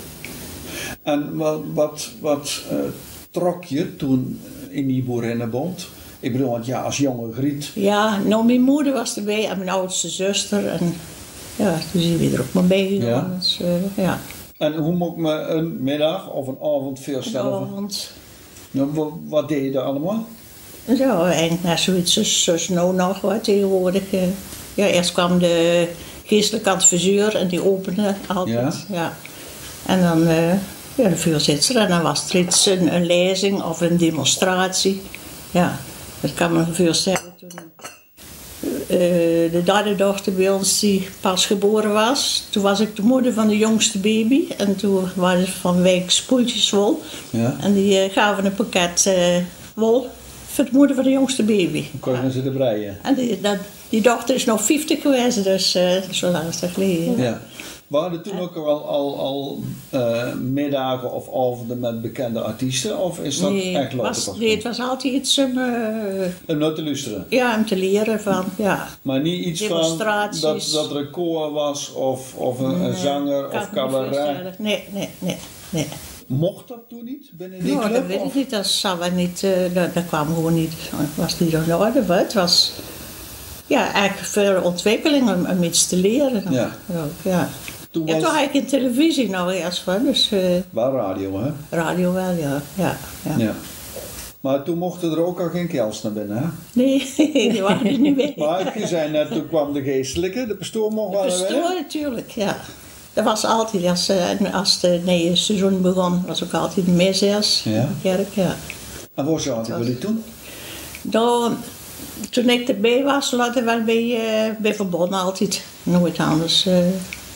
En wat, wat, wat uh, trok je toen in die Boerinnenbond? Ik bedoel, want ja, als jonge griet. Ja, nou mijn moeder was erbij en mijn oudste zuster. En ja, toen zijn we er ook maar bij gegaan. Ja. Dus, uh, ja. En hoe moet ik me een middag of een avond voorstellen? Een avond. Nou, wat, wat deed je daar allemaal? Ja, eigenlijk net zoiets zoals, zoals nou nog wat tegenwoordig. uh, Ja, eerst kwam de geestelijke adviseur en die opende altijd. Ja. Ja. En dan uh, ja, de voorzitter en dan was er iets, een, een lezing of een demonstratie. Ja, dat kan me voorstellen toen uh, de derde dochter bij ons die pas geboren was. Toen was ik de moeder van de jongste baby en toen waren ze van wijk spoeltjeswol. Ja. En die uh, gaven een pakket uh, wol voor de moeder van de jongste baby. Dan kon je ze te breien. En die, dat, die dochter is nog vijftig geweest, dus uh, zo lang is dat geleden. Ja. We hadden toen ook al, al, al uh, middagen of avonden met bekende artiesten? Of is dat Nee, echt later was, pas nee, het was altijd iets om, uh, om naar te luisteren? ja, om te leren van, ja. Maar niet iets van Demonstraties. dat, dat er een koor was of, of een, een Nee, zanger kan of ik me niet cabaret? voorstellen. Nee, nee, nee, nee. Mocht dat toen niet binnen die Nou, club? dat weet ik of? niet, dat, zou wel niet, uh, dat, dat kwam gewoon niet, was niet in orde. Het was ja, eigenlijk voor ontwikkeling om, om iets te leren. Ja. Ja, ja. Toen Ja, was toch eigenlijk in televisie nou eerst van, dus uh, wel radio, hè? radio wel, ja. ja, ja. Ja. Maar toen mochten er ook al geen kels naar binnen, hè? Nee, die waren er niet bij. Maar je zei net, toen kwam de geestelijke, de pastoor mocht wel naar Pastoor binnen? natuurlijk, ja. Dat was altijd, als, uh, als het nieuwe seizoen begon, was ook altijd een misses Ja. in de kerk, ja. En waar zaten jullie toen? Nou, toen ik erbij was, laten we wel bij, uh, bij verbonden altijd. Nooit anders. Uh,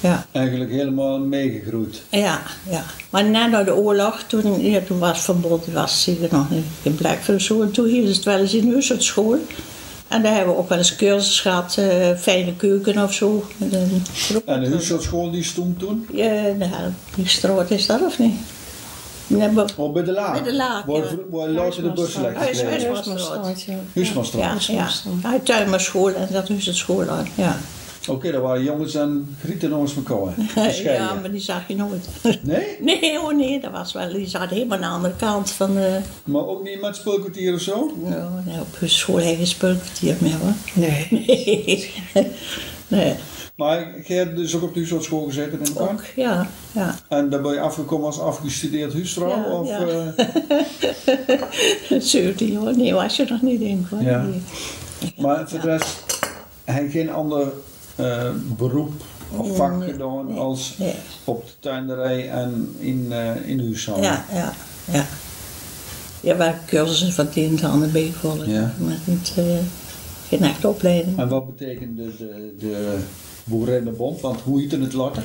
ja. Eigenlijk helemaal meegegroeid. Ja, ja. Maar na de oorlog, toen, ja, toen was het verbod, was zeker nog niet in Blackford of zo. En toen hielden ze het wel eens in huis op school. En daar hebben we ook wel eens cursus gehad, uh, fijne keuken of zo. En de, en de huishoudschool die stond toen? Ja, nou, die Stroot is dat of niet? Nee, maar, oh, bij de Laag? Bij de Laag, Waar, ja. waar later de bus ligt. Huismansstraat, ja. Huismansstraat. Ja, ja. Hij tuinmarschool en dat is het school aan, ja. Oké, okay, dat waren jongens en grieten ons elkaar. Ja, maar die zag je nooit. Nee? Nee, oh nee, dat was wel, die zat helemaal aan de andere kant van de... Maar ook niet met spulkwartier of zo? Nou, nee, op hun school heb je geen spulkwartier meer hoor. Nee. Nee. Nee. Maar jij hebt dus ook op de huishoudschool gezeten in elkaar? Ook, ja, ja. En daar ben je afgekomen als afgestudeerd huisvrouw? Ja, of, ja. Uh... zeventien hoor, nee, was je nog niet in hoor. Ja. Nee. Maar voor de rest, heb je geen ander uh, beroep of vak nee, gedaan nee, als nee. op de tuinderij en in, uh, in huishouden? Ja, ja, ja. Ja, waar cursussen van het een en ander bijgevolgd, ja. maar niet, uh, geen echte opleiding. En wat betekende de, de Boerinnenbond? Want hoe heette het later?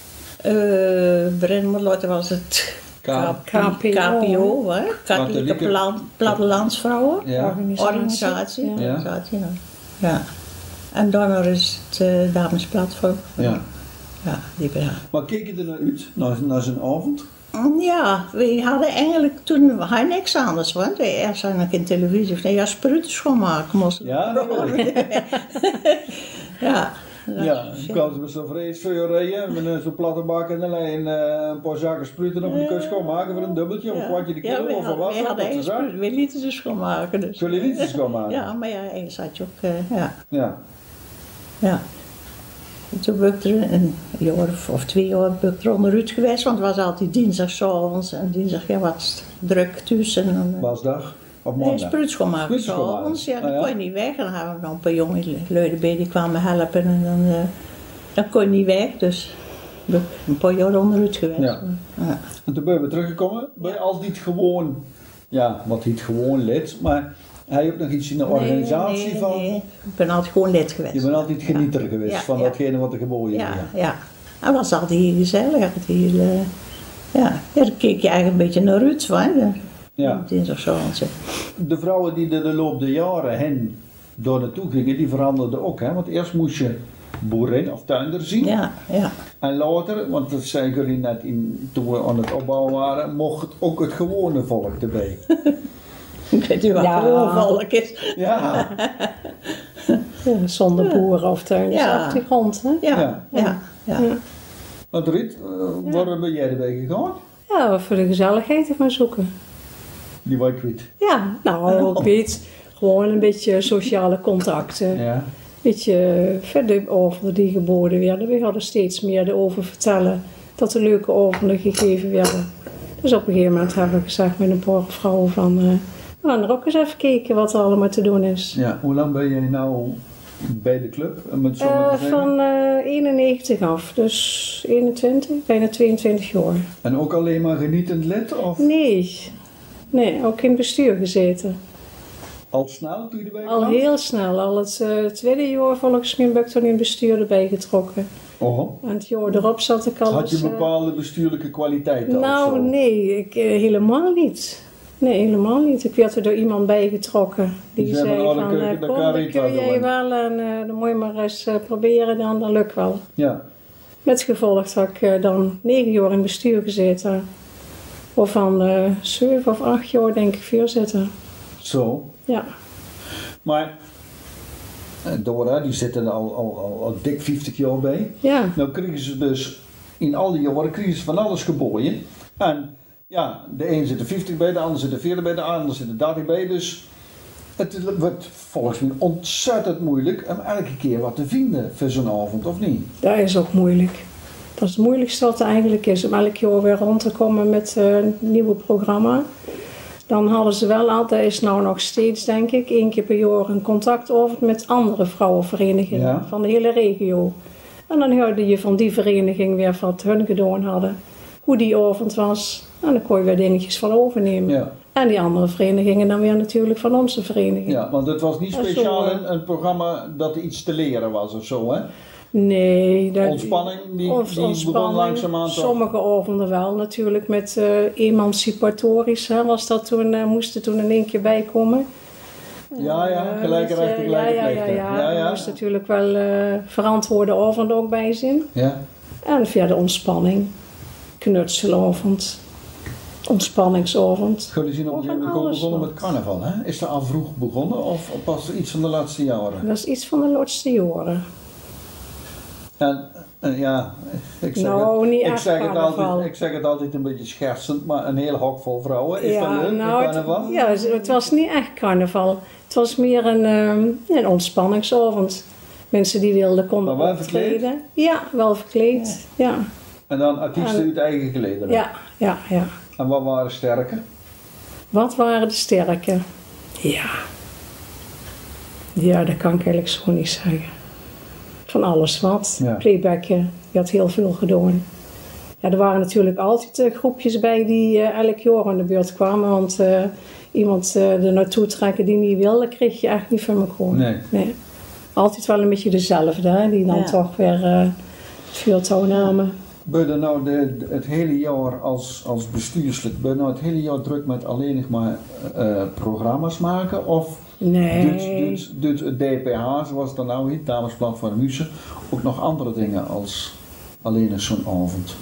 Uh, Brennmerlotte was het K P O, hè? Katholieke Pla Plattelandsvrouwen, ja. organisatie. organisatie. Ja. organisatie ja. Ja. En dan nog is het uh, Damesplatform. Ja. Ja, die bedrijf. Maar keek je er naar uit, naar, naar zijn avond? Ja, we hadden eigenlijk toen we hadden niks anders, want we eerst zijn nog in televisie. Nee, ja, spruiten schoonmaken moesten. Ja, dat wil ik. Ja. Ja, ik kwam ze zo vrees voor je rijden met zo'n platte bak en alleen uh, een paar zakken spruten op en die kun je schoonmaken voor een dubbeltje of een kwartje de kilo ja, of wat. We hadden één sprut, we lieten ze schoonmaken. Dus. Kun je lieten schoonmaken? Ja, maar ja, eens had je ook, uh, ja. Ja. Ja. En toen ben ik er een jaar of, of twee jaar ben ik er onderuit geweest, want het was altijd dinsdag 's avonds en dinsdag ja, was het druk thuis. En dan, uh, Wasdag? Of nee, spruit schoonmaken 's avonds. Ja, dan ah, ja. kon je niet weg. En dan hadden we nog een paar jonge lui bij die kwamen helpen en dan, uh, dan kon je niet weg. Dus ben ik een paar jaar onderuit geweest. Ja. Ja. En toen ben je teruggekomen. Ben je altijd gewoon, ja, wat heet gewoon lid, maar heb je ook nog iets in de organisatie nee, nee, van? Nee, ik ben altijd gewoon lid geweest. Je bent altijd genieter ja. geweest ja, van ja. datgene wat er geboden ja, werd. Ja, ja. En was altijd heel gezellig. Het heel, uh, ja. ja, daar keek je eigenlijk een beetje naar uit. Van, ja. De vrouwen die er de loop der jaren heen door naartoe gingen, die veranderden ook. Hè? Want eerst moest je boerin of tuinder zien. Ja, ja. En later, want dat zei jullie net in, toen we aan het opbouwen waren, mocht ook het gewone volk erbij. Ik weet niet wat ja. gewoon volk is. Ja. Ja, zonder boeren of tuinders ja. op die grond. Hè? Ja, ja, ja. ja. ja. Want Ruud, uh, waarom ben jij erbij gegaan? Ja, voor de gezelligheid te gaan zoeken. Die was ik kwijt. Ja, nou ook niet. Gewoon een beetje sociale contacten. Ja. Een beetje verder over die geboden werden. We hadden steeds meer erover vertellen. Dat er leuke avonden gegeven werden. Dus op een gegeven moment hebben we gezegd met een paar vrouwen van... Uh, we gaan er ook eens even kijken wat er allemaal te doen is. Ja, hoe lang ben jij nou bij de club? Met uh, van uh, eenennegentig af, dus eenentwintig, bijna tweeëntwintig jaar. En ook alleen maar genietend lid? Of? Nee, nee, ook in het bestuur gezeten. Al snel toen je erbij kwam? Al heel snel, al het uh, tweede jaar volgens mij ben ik toen in het bestuur erbij getrokken. Oh. En het jaar erop zat ik al. Had je bepaalde bestuurlijke kwaliteiten? Nou nee, ik, uh, helemaal niet. Nee, helemaal niet. Ik werd er door iemand bijgetrokken. Die, die zei van, uh, kom, dat kun jij wel en uh, dan moet je maar eens uh, proberen, dan, dan lukt wel. Ja. Met gevolg dat ik uh, dan negen jaar in het bestuur gezeten. Of van uh, zeven of acht jaar denk ik voorzitter. Zo. Ja. Maar Dora, die zitten al, al, al, al dik vijftig jaar bij. Ja. Nou kregen ze dus in al die jaren kregen ze van alles geboden. En ja, de een zit er vijftig bij, de ander zit er veertig bij, de ander zit er dertig bij. Dus het wordt volgens mij ontzettend moeilijk om elke keer wat te vinden voor zo'n avond, of niet? Dat is ook moeilijk. Dat is het moeilijkste wat er eigenlijk is, om elk jaar weer rond te komen met uh, een nieuwe programma. Dan hadden ze wel altijd, is nou nog steeds denk ik, één keer per jaar een contact over met andere vrouwenverenigingen ja. van de hele regio. En dan hoorde je van die vereniging weer wat hun gedaan hadden. Hoe die avond was. En dan kon je weer dingetjes van overnemen. Ja. En die andere verenigingen dan weer natuurlijk van onze vereniging. Ja, want het was niet Ja, zo, speciaal eh. een, een programma dat er iets te leren was of zo, hè? Nee. Dat, Ontspanning, die, Ons- die begon ontspanning, langzaamaan toch? sommige avonden wel natuurlijk. Met uh, emancipatorisch hè, was dat toen, uh, moesten toen in één keer bijkomen. Ja, ja, gelijke Uh, rechten, ja, gelijke ja, ja, plichten. ja, Ja, ja. Er moest natuurlijk wel uh, verantwoorde avonden ook bij zijn. Ja. En verder ontspanning, knutselavond, ontspanningsavond. Jullie zijn op een gegeven moment ook begonnen met carnaval, hè? Is dat al vroeg begonnen of pas iets van de laatste jaren? Dat is iets van de laatste jaren. En, en ja, ik zeg, Nou, het, niet ik, echt zeg het carnaval. altijd, ik zeg het altijd een beetje schertsend, maar een heel hok vol vrouwen. Is ja, dat leuk, nou, met carnaval? het, ja, het was niet echt carnaval. Het was meer een, um, een ontspanningsavond. Mensen die wilden konden Maar wel verkleed? optreden. Ja, wel verkleed. Ja, En dan artiesten En- uit eigen gelederen? ja, ja, ja. En wat waren sterke? Wat waren de sterke? Ja. Ja, dat kan ik eigenlijk zo niet zeggen. Van alles wat. Ja. Playbacken, die had heel veel gedaan. Ja, er waren natuurlijk altijd uh, groepjes bij die uh, elk jaar aan de beurt kwamen. Want uh, iemand uh, er naartoe trekken die niet wilde, kreeg je echt niet van elkaar. Nee. nee. Altijd wel een beetje dezelfde, hè, die dan Ja. toch weer uh, het vuurtouw namen. Ben je nou de, de- het hele jaar als, als bestuurslid, ben je nou het hele jaar druk met alleen nog maar uh, programma's maken? Of Nee. doet, doet, doet het D P H, zoals het dan nou heet, Damesplatform Husse, ook nog andere dingen als alleen eens zo'n avond?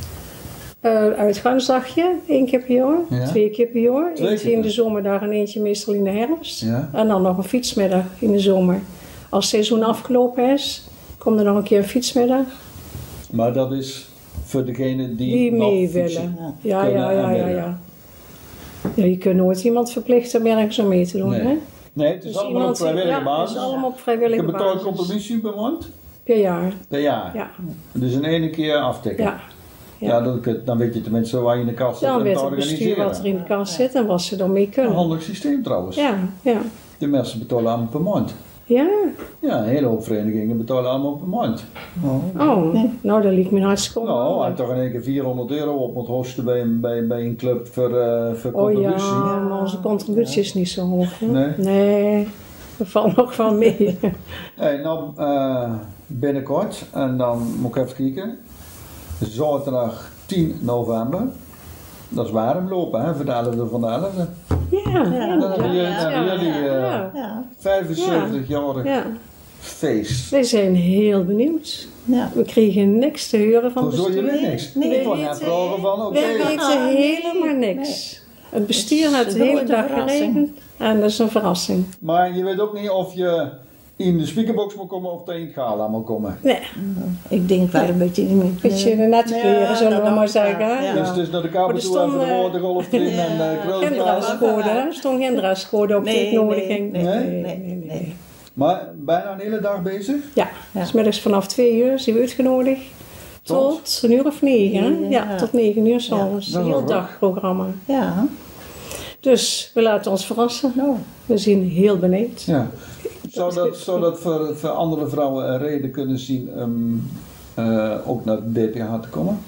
Uh, uitgaansdagje, één keer per jaar, Ja. twee keer per jaar. Twee Eentje keer in per- de zomerdag en eentje meestal in de herfst. Ja. En dan nog een fietsmiddag in de zomer. Als het seizoen afgelopen is, komt er nog een keer een fietsmiddag. Maar dat is voor degene die, Die nog mee fietsen willen. Ja, kunnen ja, en ja, ja, willen. ja. Ja, je kunt nooit iemand verplichten om ergens aan mee te doen, Nee. hè? Nee, het is Dus allemaal op iemand die- vrijwillige ja, basis. het is allemaal op vrijwillige Je betaalt basis. compromissie per maand? Per jaar. Per jaar? Ja. Dus in één keer aftikken? Ja. Ja, dan, dan weet je tenminste waar je in de kast zit Dan en weet te het bestuur organiseren. wat er in de kast zit en wat ze ermee kunnen. Een handig systeem trouwens. Ja, ja. De mensen betalen allemaal per maand. Ja. Ja, een hele hoop verenigingen betalen allemaal per maand. Oh, nou dat liet me hartstikke Nou, en toch in één keer vierhonderd euro op moet hosten bij, een- bij, bij een club voor, uh, voor Oh contributie. ja, maar onze contributie is niet zo hoog. Hè? Nee? Nee, dat valt nog wel mee. Hey, nou, uh, binnenkort, en dan moet ik even kijken. Zaterdag tien november. Dat is warm lopen, hè, voor de elfde van de elfde. Ja, Dan hebben jullie, ja, hebben ja, jullie uh, ja, ja. vijfenzeventig-jarig Ja. feest. We zijn heel benieuwd. We kregen niks te horen van het Hoezo, je bestuur. weet niks? Nee, Ik wou net vragen van, oké. we weten helemaal niks. Het bestuur Het is heeft de een hele grote dag verrassing. geregeld. En dat is een verrassing. Maar je weet ook niet of je in de speakerbox moet komen of in het gala moet komen. Nee. Ik denk wel een beetje niet. Een beetje in de nette kleren, zullen we maar zeggen. hè? Ja. Dus, dus naar de Maar kamer er toe even stond, de eh, woordengolf erin en uh, Geen dresscode, hè? Er stond geen dresscode op de Nee, uitnodiging. nee, Nee? nee, nee, nee. Maar bijna een hele dag bezig? Ja, dus middags vanaf twee uur zijn we uitgenodigd. Tot een uur of negen, hè? Ja. Ja, tot negen uur s'avonds. dat Een is heel wel dagprogramma. Ja. Dus we laten ons verrassen. We zijn heel benieuwd. Ja. Zou dat, zou dat voor, voor andere vrouwen een reden kunnen zien om uh, ook naar de D P H te komen?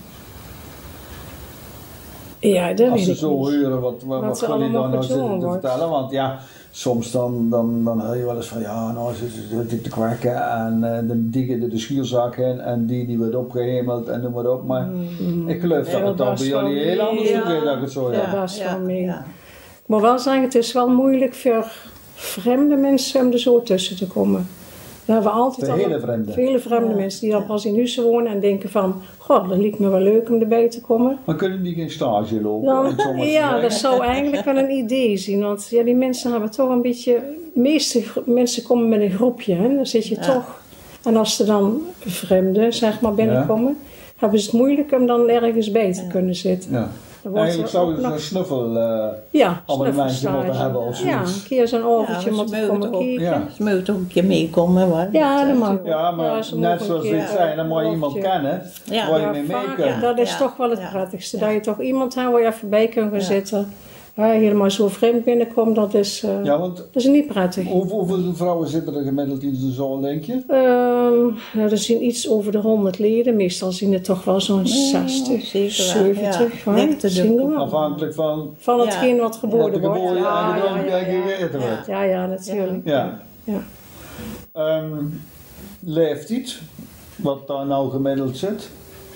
Ja, dat Als weet ze ik zo niet. horen wat, wat, Wat wat ze jullie allemaal dan nou gedaan zitten te wordt. vertellen. Want ja, soms dan, dan, dan hoor je wel eens van ja, nou ze zitten te kwakken en uh, de, die gaat de schuurzak in en die die wordt opgehemeld en noem maar op. Maar ik geloof dat Ja, het dan dat bij is jullie wel heel anders mee, toegeeft ja. dat ik het zo Ja, heb. dat is wel mee. Ik moet wel zeggen, het is wel moeilijk voor vreemde mensen om er zo tussen te komen. We hebben altijd Voor al hele vreemden? vele vreemde mensen die dan pas in huizen wonen en denken van, goh, dat lijkt me wel leuk om erbij te komen. Maar kunnen die geen stage lopen? Dan, om het zo maar te ja, zeggen? dat zou eigenlijk wel een idee zijn. Want ja, die mensen hebben toch een beetje... De meeste gro- mensen komen met een groepje. Hè? Dan zit je Ja. toch... En als er dan vreemden zeg maar, binnenkomen... hebben ze het moeilijk om dan ergens bij te kunnen zitten. Ja. Dan wordt Eigenlijk er ook zouden ze nog- een snuffel uh, Ja, abonnementje snuffelstage. moeten hebben of Ja, zoiets. een keer zo'n oventje Ja, moeten ze komen mogen ook- kijken. Ja. Ze moeten ook een keer meekomen hoor. Ja, dat mag. Ja, maar Ja, ze net mogen zoals een we keer, het zijn, dan moet je een iemand hoofdje. kennen Ja. waar je Ja, mee mee vaak, kunt. dat is Ja. toch wel het Ja. prettigste. Dat je toch iemand hebt waar je even bij kunt gaan Ja. zitten. uh, helemaal zo vreemd binnenkomt, dat is, uh, Ja, want dat is niet prettig. Hoeveel, hoeveel vrouwen zitten er gemiddeld in zo'n zaal, denk je? Uh, nou, er zien iets over de honderd leden, meestal zien er toch wel zo'n zestig, zeventig. Ja, ja. Zien we wel. Afhankelijk van... Van hetgeen Ja. wat geboden Wat er wordt. geboden Ja, en gedronken ja, en ja, gegeten wordt. ja, ja, natuurlijk. Ja. Ja. Um, leeftijd, wat daar nou gemiddeld zit.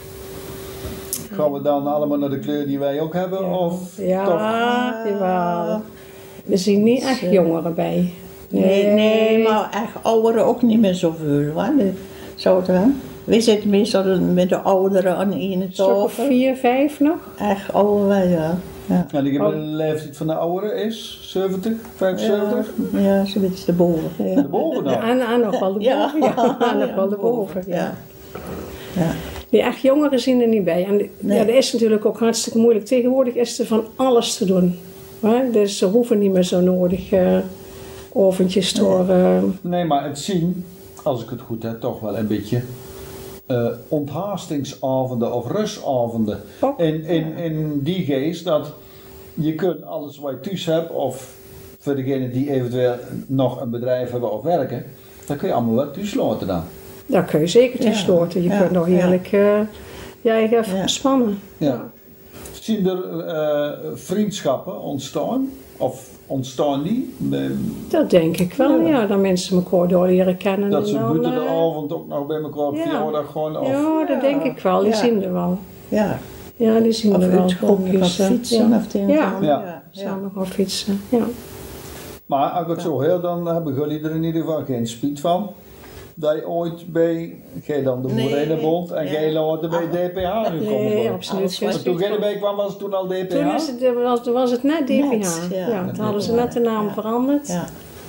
Gaan we dan allemaal naar de kleur die wij ook hebben? Ja, Of ja, toch? jawel. We zien niet echt jongeren bij. Nee, nee, maar echt ouderen ook niet meer zoveel. Hoor. Zo dan. We zitten meestal met de ouderen aan de ene Stuk of tafel. vier, vijf nog? Echt ouder, ja. ja. En de gemiddelde leeftijd van de ouderen is zeventig, vijfenzeventig? Ja, ja zoiets erboven. Ja. Erboven dan? Ja, en, en nog wel de Ja. boven. Ja, en nog Ja, wel de boven. boven, Ja. Ja. Die echt jongeren zien er niet bij. En die- Nee. ja, dat is natuurlijk ook hartstikke moeilijk. Tegenwoordig is er van alles te doen. Hè? Dus ze hoeven niet meer zo nodig uh, oventjes door. Uh, Nee, maar het zien, als ik het goed heb, toch wel een beetje uh, onthaastingsavonden of rustavonden. In, in, in die geest dat je kunt alles wat je thuis hebt, of voor degenen die eventueel nog een bedrijf hebben of werken, dan kun je allemaal wat thuis laten dan. daar kun je zeker Ja. toesloten. Je Ja, kunt nog ja. heerlijk uh, je eigen even Ja. ontspannen. Ja. Zien er uh, vriendschappen ontstaan? Of ontstaan die? Dat denk ik wel, ja. ja dat mensen elkaar door leren kennen. Dat ze en dan, buiten de uh, avond ook nog bij elkaar op ja. verjaardag gewoon? Of... Ja, dat denk ik wel. Die Ja. zien er wel. Ja. Ja, die zien Of er wel. uitgaan, Groepjes, gaan uh, fietsen ja. of het een of Ja. ander. Ja. Ja. Samen gaan fietsen, ja. Maar als ik het zo heel, dan hebben jullie er in ieder geval geen spijt van. Dat je ooit bij, gij dan de Nee. Boerenbond en Ja. gij later bij D P H nu komen. Nee, worden. absoluut geen Want toen jij erbij kwam was het toen al D P H? Toen, is het, was, toen was het net D P H. Net, ja. ja. toen hadden ze net de naam veranderd. Ja.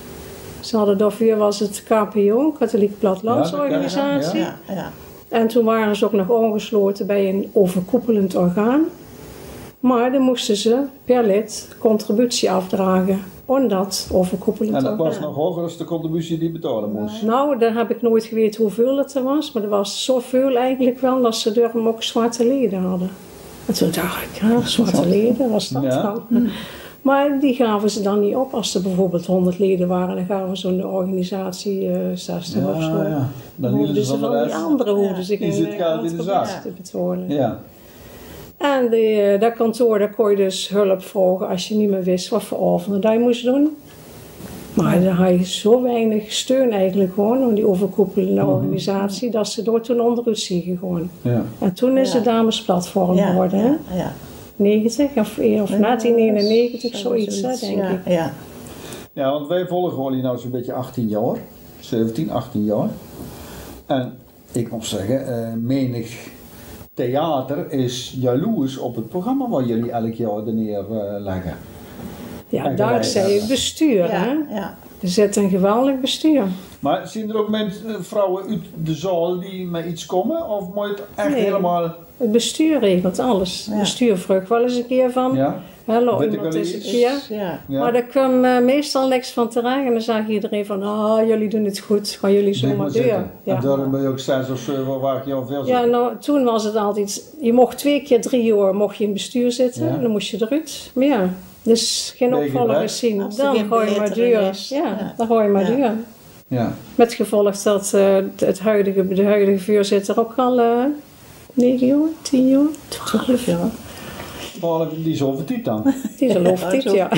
Ze hadden daarvoor was het K P O, Katholieke Plattelandsorganisatie. Ja, ja. En toen waren ze ook nog aangesloten bij een overkoepelend orgaan. Maar dan moesten ze per lid contributie afdragen aan dat overkoepelend En dat orgaan. was nog hoger dan de contributie die betalen moest. Nou, daar heb ik nooit geweten hoeveel het er was, maar er was zoveel eigenlijk wel dat ze daarom ook zwarte leden hadden. En toen dacht ik, ja, zwarte leden, was dat Ja. dan? Maar die gaven ze dan niet op. Als er bijvoorbeeld honderd leden waren, dan gaven zo'n organisatie uh, zestig Ja, of zo. ja. Dan Dan hielden hoefden ze ze van van de die rest. andere hoefden zich Die een zit geld in de zak. contributie te betalen. Ja. En die, dat kantoor, daar kon je dus hulp vragen als je niet meer wist wat voor avonden dat je moest doen. Maar dan had je zo weinig steun eigenlijk gewoon aan die overkoepelende Mhm. organisatie, dat ze door toen onderuit zien gewoon. Ja. En toen is Ja. het damesplatform Ja, geworden, hè? ja, ja. negentig of, of Ja, negentien negenennegentig, zo- zoiets, hè, denk ja, ik. Ja. Ja, want wij volgen jullie nou zo'n beetje achttien jaar, zeventien, achttien jaar. En ik moet zeggen, eh, menig theater is jaloers op het programma wat jullie elk jaar er neerleggen. Ja, En dankzij gelijk, het bestuur, Ja, hè? ja. Er zit een geweldig bestuur. Maar zien er ook mensen, eh, vrouwen uit de zaal die met iets komen? Of moet je het echt Nee. helemaal... Het bestuur regelt alles. Het Ja. bestuur vraagt wel eens een keer van, Ja? hallo, Weet ik iemand wel is een iets? keer. Ja. Ja. Maar daar kwam uh, meestal niks van terecht en dan zag iedereen van, ah, jullie doen het goed, gaan jullie zo Denk maar maar door. zitten. En Ja. daarom ben je ook zes of zeven waar je al veel Ja, zit. nou, toen was het altijd, je mocht twee keer drie jaar mocht je in bestuur zitten Ja. en dan moest je eruit. Maar ja, dus geen Ben je opvolgers gebrek? zien, Als er dan geen ga je maar betere duur. is. Ja, Ja. dan ga je maar Ja. duur. Ja. Met gevolg dat uh, het huidige, de huidige voorzitter ook al uh, negen jaar, tien jaar, twaalf jaar. Behalve die is over tijd dan. Die is al over dit, ja.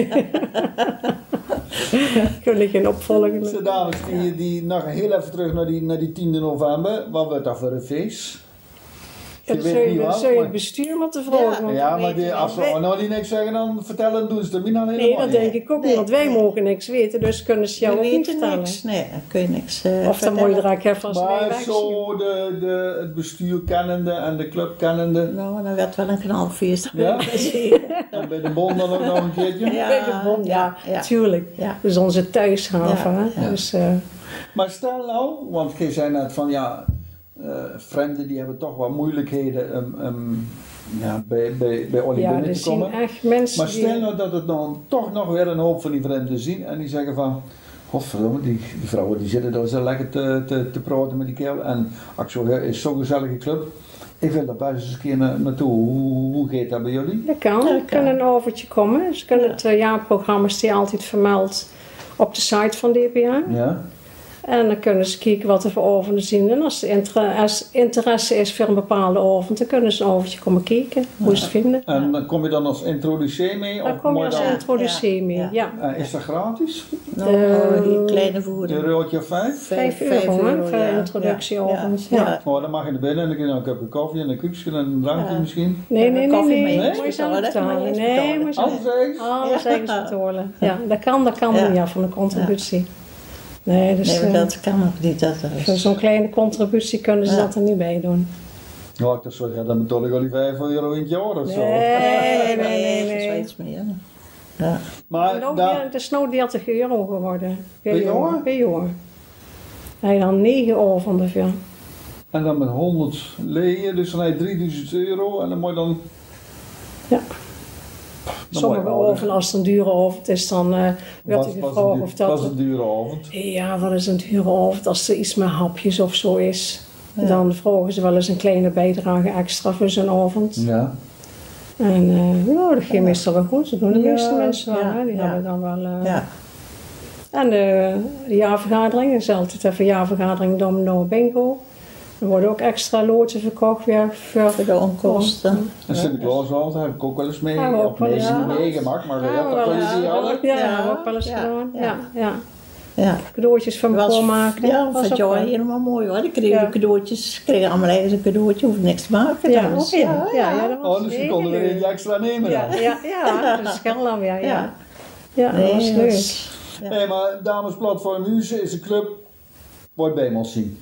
Kun ik geen opvolger meer. Zo, dames, die, die nog heel even terug naar die, naar die tiende november. Wat wordt dat voor een feest? Ja, Je dan weet zul je, niet dan wat, zul je maar- het bestuur moeten vragen. want Ja, dat maar weten die, we als niet. ze nou die niks zeggen, dan vertellen doen ze het niet dan helemaal Nee, dat niet. denk ik ook niet, want wij mogen niks weten, dus kunnen ze jou We ook niet weten vertellen. niks. Nee, dan kun je niks uh, Of dan moet je er eigenlijk even als wij Maar wegzien. zo de, de, het bestuur kennende en de club kennende. Nou, dan werd wel een knalfeest. Ja? En bij de bond dan ook nog een keertje. Ja. Bij de bond, ja, ja. tuurlijk. Ja. Dus onze thuishaven. Ja, hè. ja. Dus, uh, Maar stel nou, want je zei net van ja, uh, vreemden die hebben toch wat moeilijkheden um, um, ja, bij, bij, bij Olly ja, binnen er te zien komen. echt mensen Maar stel die... nou dat het dan toch nog weer een hoop van die vreemden zien en die zeggen van, Godverdomme, die, die vrouwen die zitten daar zo lekker te, te, te praten met die kerel. En Axel is zo'n gezellige club. Ik wil daar buiten eens een keer na, naartoe. Hoe, hoe gaat dat bij jullie? Dat kan, er kan een overtje komen. Ze kunnen het uh, jaarprogramma's die altijd vermeld op de site van D P A. Ja. En dan kunnen ze kijken wat er voor ovens zien. En als er inter als interesse is voor een bepaalde oven, dan kunnen ze een overtje komen kijken, hoe Ja. ze het vinden. En dan kom je dan als introducee mee? Dan of kom je moet als dan... introducee mee, ja. Uh, is dat gratis? Nou, uh, die kleine voeding. Een eurotje of vijf? Vijf euro, Vijf hè, euro, voor ja. introductieovens. Ja. Ja. Ja. Oh, dan mag je naar binnen en dan kun je nog een kopje koffie en een koekje en een drankje Ja. misschien. Nee, nee, nee, koffie nee. mee nee. eens Moet je zelf betalen, betalen. moet je eens Nee, betalen. moet je zelf. Alles eens? Alles Ja. eens betalen. Ja, dat kan, dat kan Ja. niet af van de contributie. Nee, dus Nee, maar uh, dat kan ook niet. Dat er voor is. zo'n kleine contributie kunnen ze Ja. dat er niet bij doen. Nou, ik dacht zo, ja, dan betaal ik al die vijf euro in het jaar of zo. Nee, nee, nee, Dat is wel nee. iets meer. Ja. Maar Nou, daar- ja, het is nou dertig euro geworden. Per jaar? Per jaar. Hij dan negen euro van de veel. En dan met honderd leien, dus dan heb je drieduizend euro en dan moet je dan... Ja. Dan Sommige moet je- oven, als het een dure oven is, dan uh, werd Was- er was gevraagd een of du- was dat... een dure avond. Ja, wat is een dure oven? Als er iets met hapjes of zo is, Ja. dan vragen ze wel eens een kleine bijdrage extra voor zo'n avond. Ja. En uh, ja, dat ging meestal wel goed. Dat doen de Ja, meeste mensen wel. ja, Hè? Die ja. hebben dan wel... uh, Ja. En de, de jaarvergadering is altijd even jaarvergadering Domino Bingo. Er worden ook extra loodsen verkocht weer voor, Voor de onkosten. En Sinterklaasavond heb ik ook wel eens mee, Ja, we ook of wel mee, eens niet gehad. meegemaakt, maar Ja, ja, dat wel kon eens je niet gedaan. hadden. Ja, Ja, dat hebben we ook wel eens ja, gedaan. ja. Ja, ja. Ja. Cadeautjes van Dat me was, maken. ja, was van ook jou wel. helemaal mooi hoor. Ik kreeg Ja. de cadeautjes, ik kreeg allemaal eigen een cadeautje, hoef niks te maken. Ja, Dus, ja, ja, ja, dat was Oh, dus je heel kon er weer leuk. eentje extra nemen Ja, dan. ja, ja, dat is geld dan weer, ja. Ja. Ja, dat Nee, was dat leuk. was- ja. Nee, maar Damesplatform Huizen is een club waar je bij moet zien.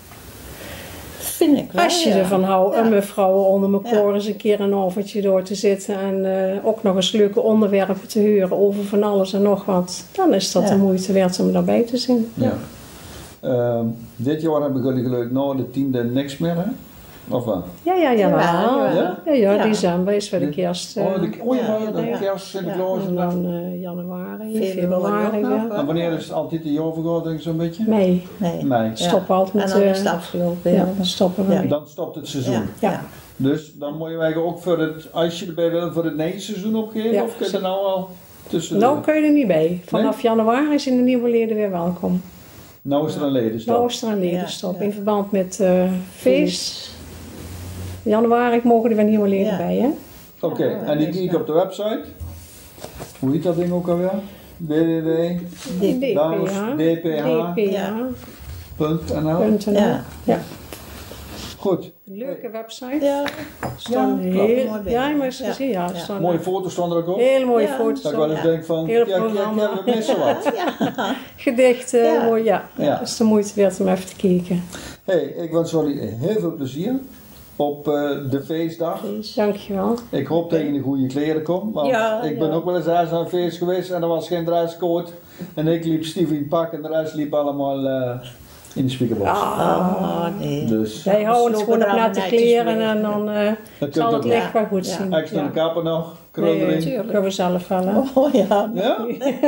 Vind ik wel, Als je ja. ervan houdt Ja. om met vrouwen onder elkaar Ja. eens een keer een avondje door te zitten en eh, ook nog eens leuke onderwerpen te huren over van alles en nog wat, dan is dat Ja. de moeite waard om daarbij te zien. Ja. Ehm, dit jaar hebben jullie gelukkig nou de tiende niks meer, hè? Of wat? Ja, ja, ja. Ja, Ja, ja. ja, ja, Ja. december is weer de kerst. eh, Oh, de, oh ja, Ja, de ja. kerst, Sinterklaas. en dan eh, januari, Februari februari ook nog, weer. hè? En wanneer is het altijd de jaarvergadering zo'n beetje? Mei. Nee. Mei. Stoppen altijd met... En dan is eh, het afgelopen. ja, Ja. dan stoppen we. Ja. mee. Dan stopt het seizoen. Ja. Ja. Dus dan moet je eigenlijk ook voor het, als je erbij wil, voor het nejseizoen opgeven? Ja. Of kun je er nou al tussen? Nou kun je er niet bij. Vanaf januari zijn de nieuwe leden weer welkom. Nou is er een ledenstap. Nou is er een ledenstap Ja, ja. in verband met eh feest. Januari mogen er weer nieuwe leden Ja. bij, hè? Oké, en die kijk op de website. Hoe heet dat ding ook alweer? w w w punt dames d p h punt n l D P H. Ja. Ja. Goed. Leuke website. Ja. Staan Ja, heel, klopt. ja, maar eens Ja. gezien, ja. Ja. Staan Mooie foto's stonden er ook op. Hele mooie Ja. foto's. Dat ik wel eens Ja. denk van, Heel ja, ja, programma. ja, we missen wat. Ja. Gedichten, Ja. mooi, ja. Ja. Dat is de moeite waard om even te kijken. Hey, ik wens jullie heel veel plezier op eh, de feestdag. Dankjewel. Ik hoop dat je in de goede kleren komt, want Ja, ik ben ja. ook wel eens ergens aan een feest geweest en er was geen dresscode. En ik liep Stevie in pak en de rest liep allemaal eh, in de speakerbox. Oh, nee. Dus Wij houden het Slopen gewoon op er allemaal natte netjes kleren mee. en dan eh, dat kunt zal het ook licht wel. wel goed Ja. zien. extra Ja. de kappen nog, krul Nee, erin. dat kunnen we zelf wel, hè? Oh ja. Ja?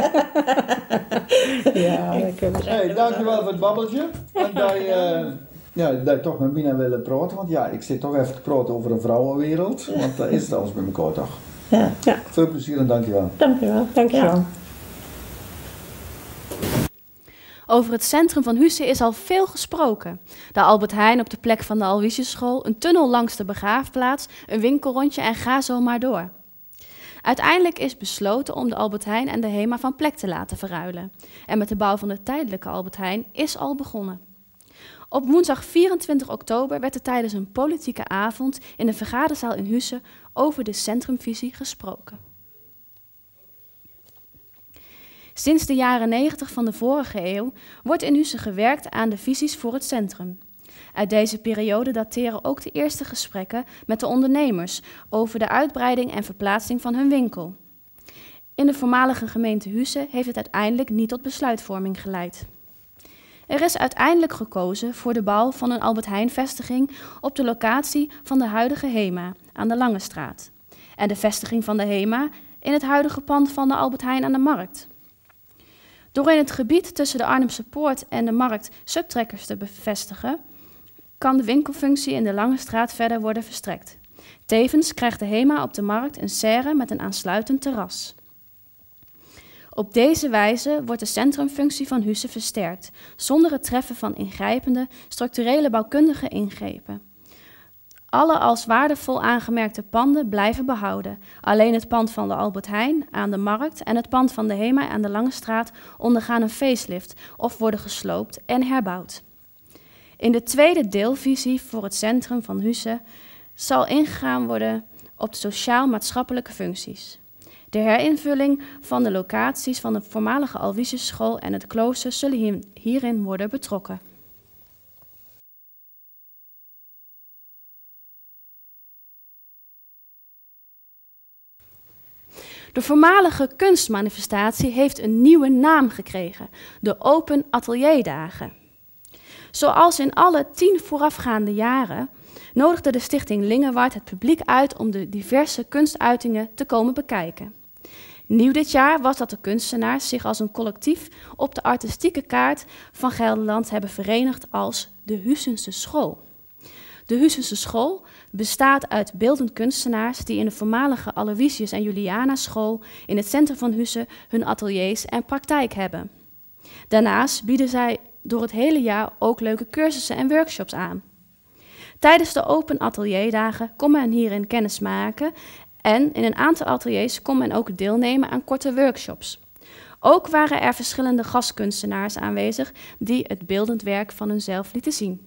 Ja, dat kunnen we zelf. Hey, dankjewel voor het babbeltje. En dat je, eh, ja, dat je toch met Mina willen praten, want ja, ik zit toch even te praten over een vrouwenwereld, want dat is het alles bij elkaar toch. Ja. Ja. Veel plezier en dankjewel. Dankjewel. Dankjewel. Ja. Over het centrum van Husse is al veel gesproken. De Albert Heijn op de plek van de Aloysiusschool, een tunnel langs de begraafplaats, een winkelrondje en ga zo maar door. Uiteindelijk is besloten om de Albert Heijn en de HEMA van plek te laten verruilen. En met de bouw van de tijdelijke Albert Heijn is al begonnen. Op woensdag vierentwintig oktober werd er tijdens een politieke avond in de vergaderzaal in Husse over de centrumvisie gesproken. Sinds de jaren negentig van de vorige eeuw wordt in Husse gewerkt aan de visies voor het centrum. Uit deze periode dateren ook de eerste gesprekken met de ondernemers over de uitbreiding en verplaatsing van hun winkel. In de voormalige gemeente Husse heeft het uiteindelijk niet tot besluitvorming geleid. Er is uiteindelijk gekozen voor de bouw van een Albert Heijn-vestiging op de locatie van de huidige HEMA aan de Lange Straat en de vestiging van de HEMA in het huidige pand van de Albert Heijn aan de Markt. Door in het gebied tussen de Arnhemse Poort en de Markt subtrekkers te bevestigen, kan de winkelfunctie in de Lange Straat verder worden verstrekt. Tevens krijgt de HEMA op de Markt een serre met een aansluitend terras. Op deze wijze wordt de centrumfunctie van Husse versterkt, zonder het treffen van ingrijpende, structurele bouwkundige ingrepen. Alle als waardevol aangemerkte panden blijven behouden. Alleen het pand van de Albert Heijn aan de Markt en het pand van de HEMA aan de Lange Straat ondergaan een facelift of worden gesloopt en herbouwd. In de tweede deelvisie voor het centrum van Husse zal ingegaan worden op de sociaal-maatschappelijke functies. De herinvulling van de locaties van de voormalige Aloysiusschool en het klooster zullen hierin worden betrokken. De voormalige kunstmanifestatie heeft een nieuwe naam gekregen, de Open Atelierdagen. Zoals in alle tien voorafgaande jaren nodigde de stichting Lingewaard het publiek uit om de diverse kunstuitingen te komen bekijken. Nieuw dit jaar was dat de kunstenaars zich als een collectief op de artistieke kaart van Gelderland hebben verenigd als de Hussense School. De Hussense School bestaat uit beeldend kunstenaars die in de voormalige Aloysius en Juliana School in het centrum van Husse hun ateliers en praktijk hebben. Daarnaast bieden zij door het hele jaar ook leuke cursussen en workshops aan. Tijdens de Open Atelierdagen kon men hierin kennis maken en in een aantal ateliers kon men ook deelnemen aan korte workshops. Ook waren er verschillende gastkunstenaars aanwezig die het beeldend werk van hunzelf lieten zien.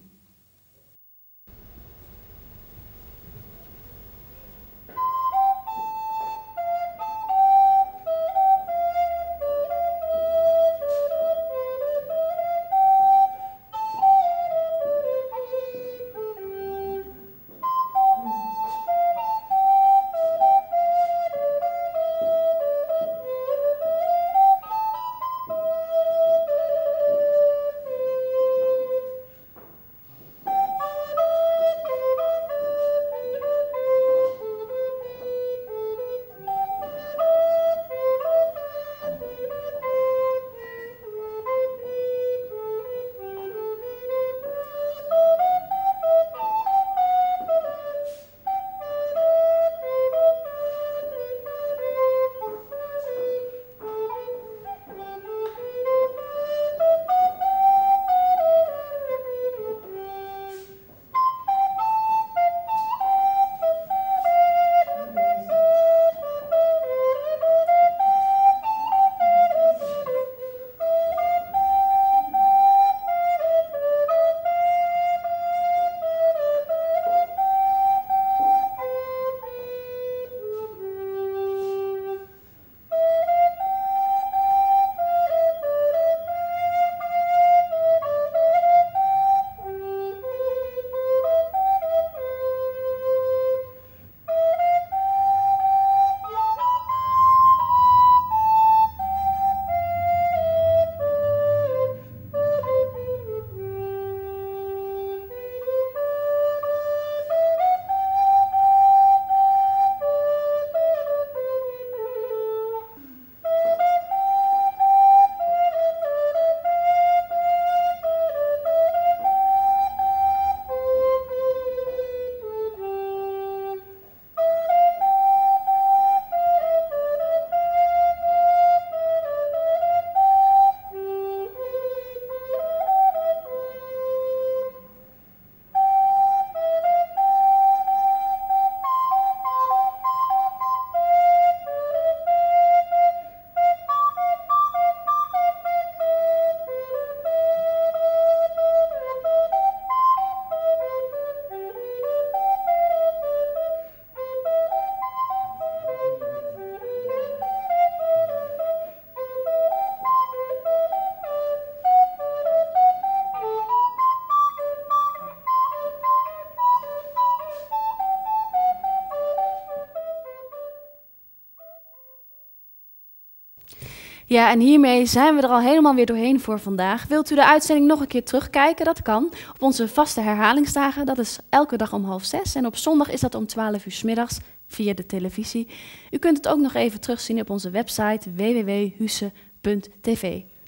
Ja, en hiermee zijn we er al helemaal weer doorheen voor vandaag. Wilt u de uitzending nog een keer terugkijken? Dat kan. Op onze vaste herhalingsdagen, dat is elke dag om half zes. En op zondag is dat om twaalf uur 's middags via de televisie. U kunt het ook nog even terugzien op onze website w w w punt husse punt t v.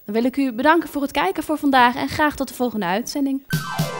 Dan wil ik u bedanken voor het kijken voor vandaag en graag tot de volgende uitzending.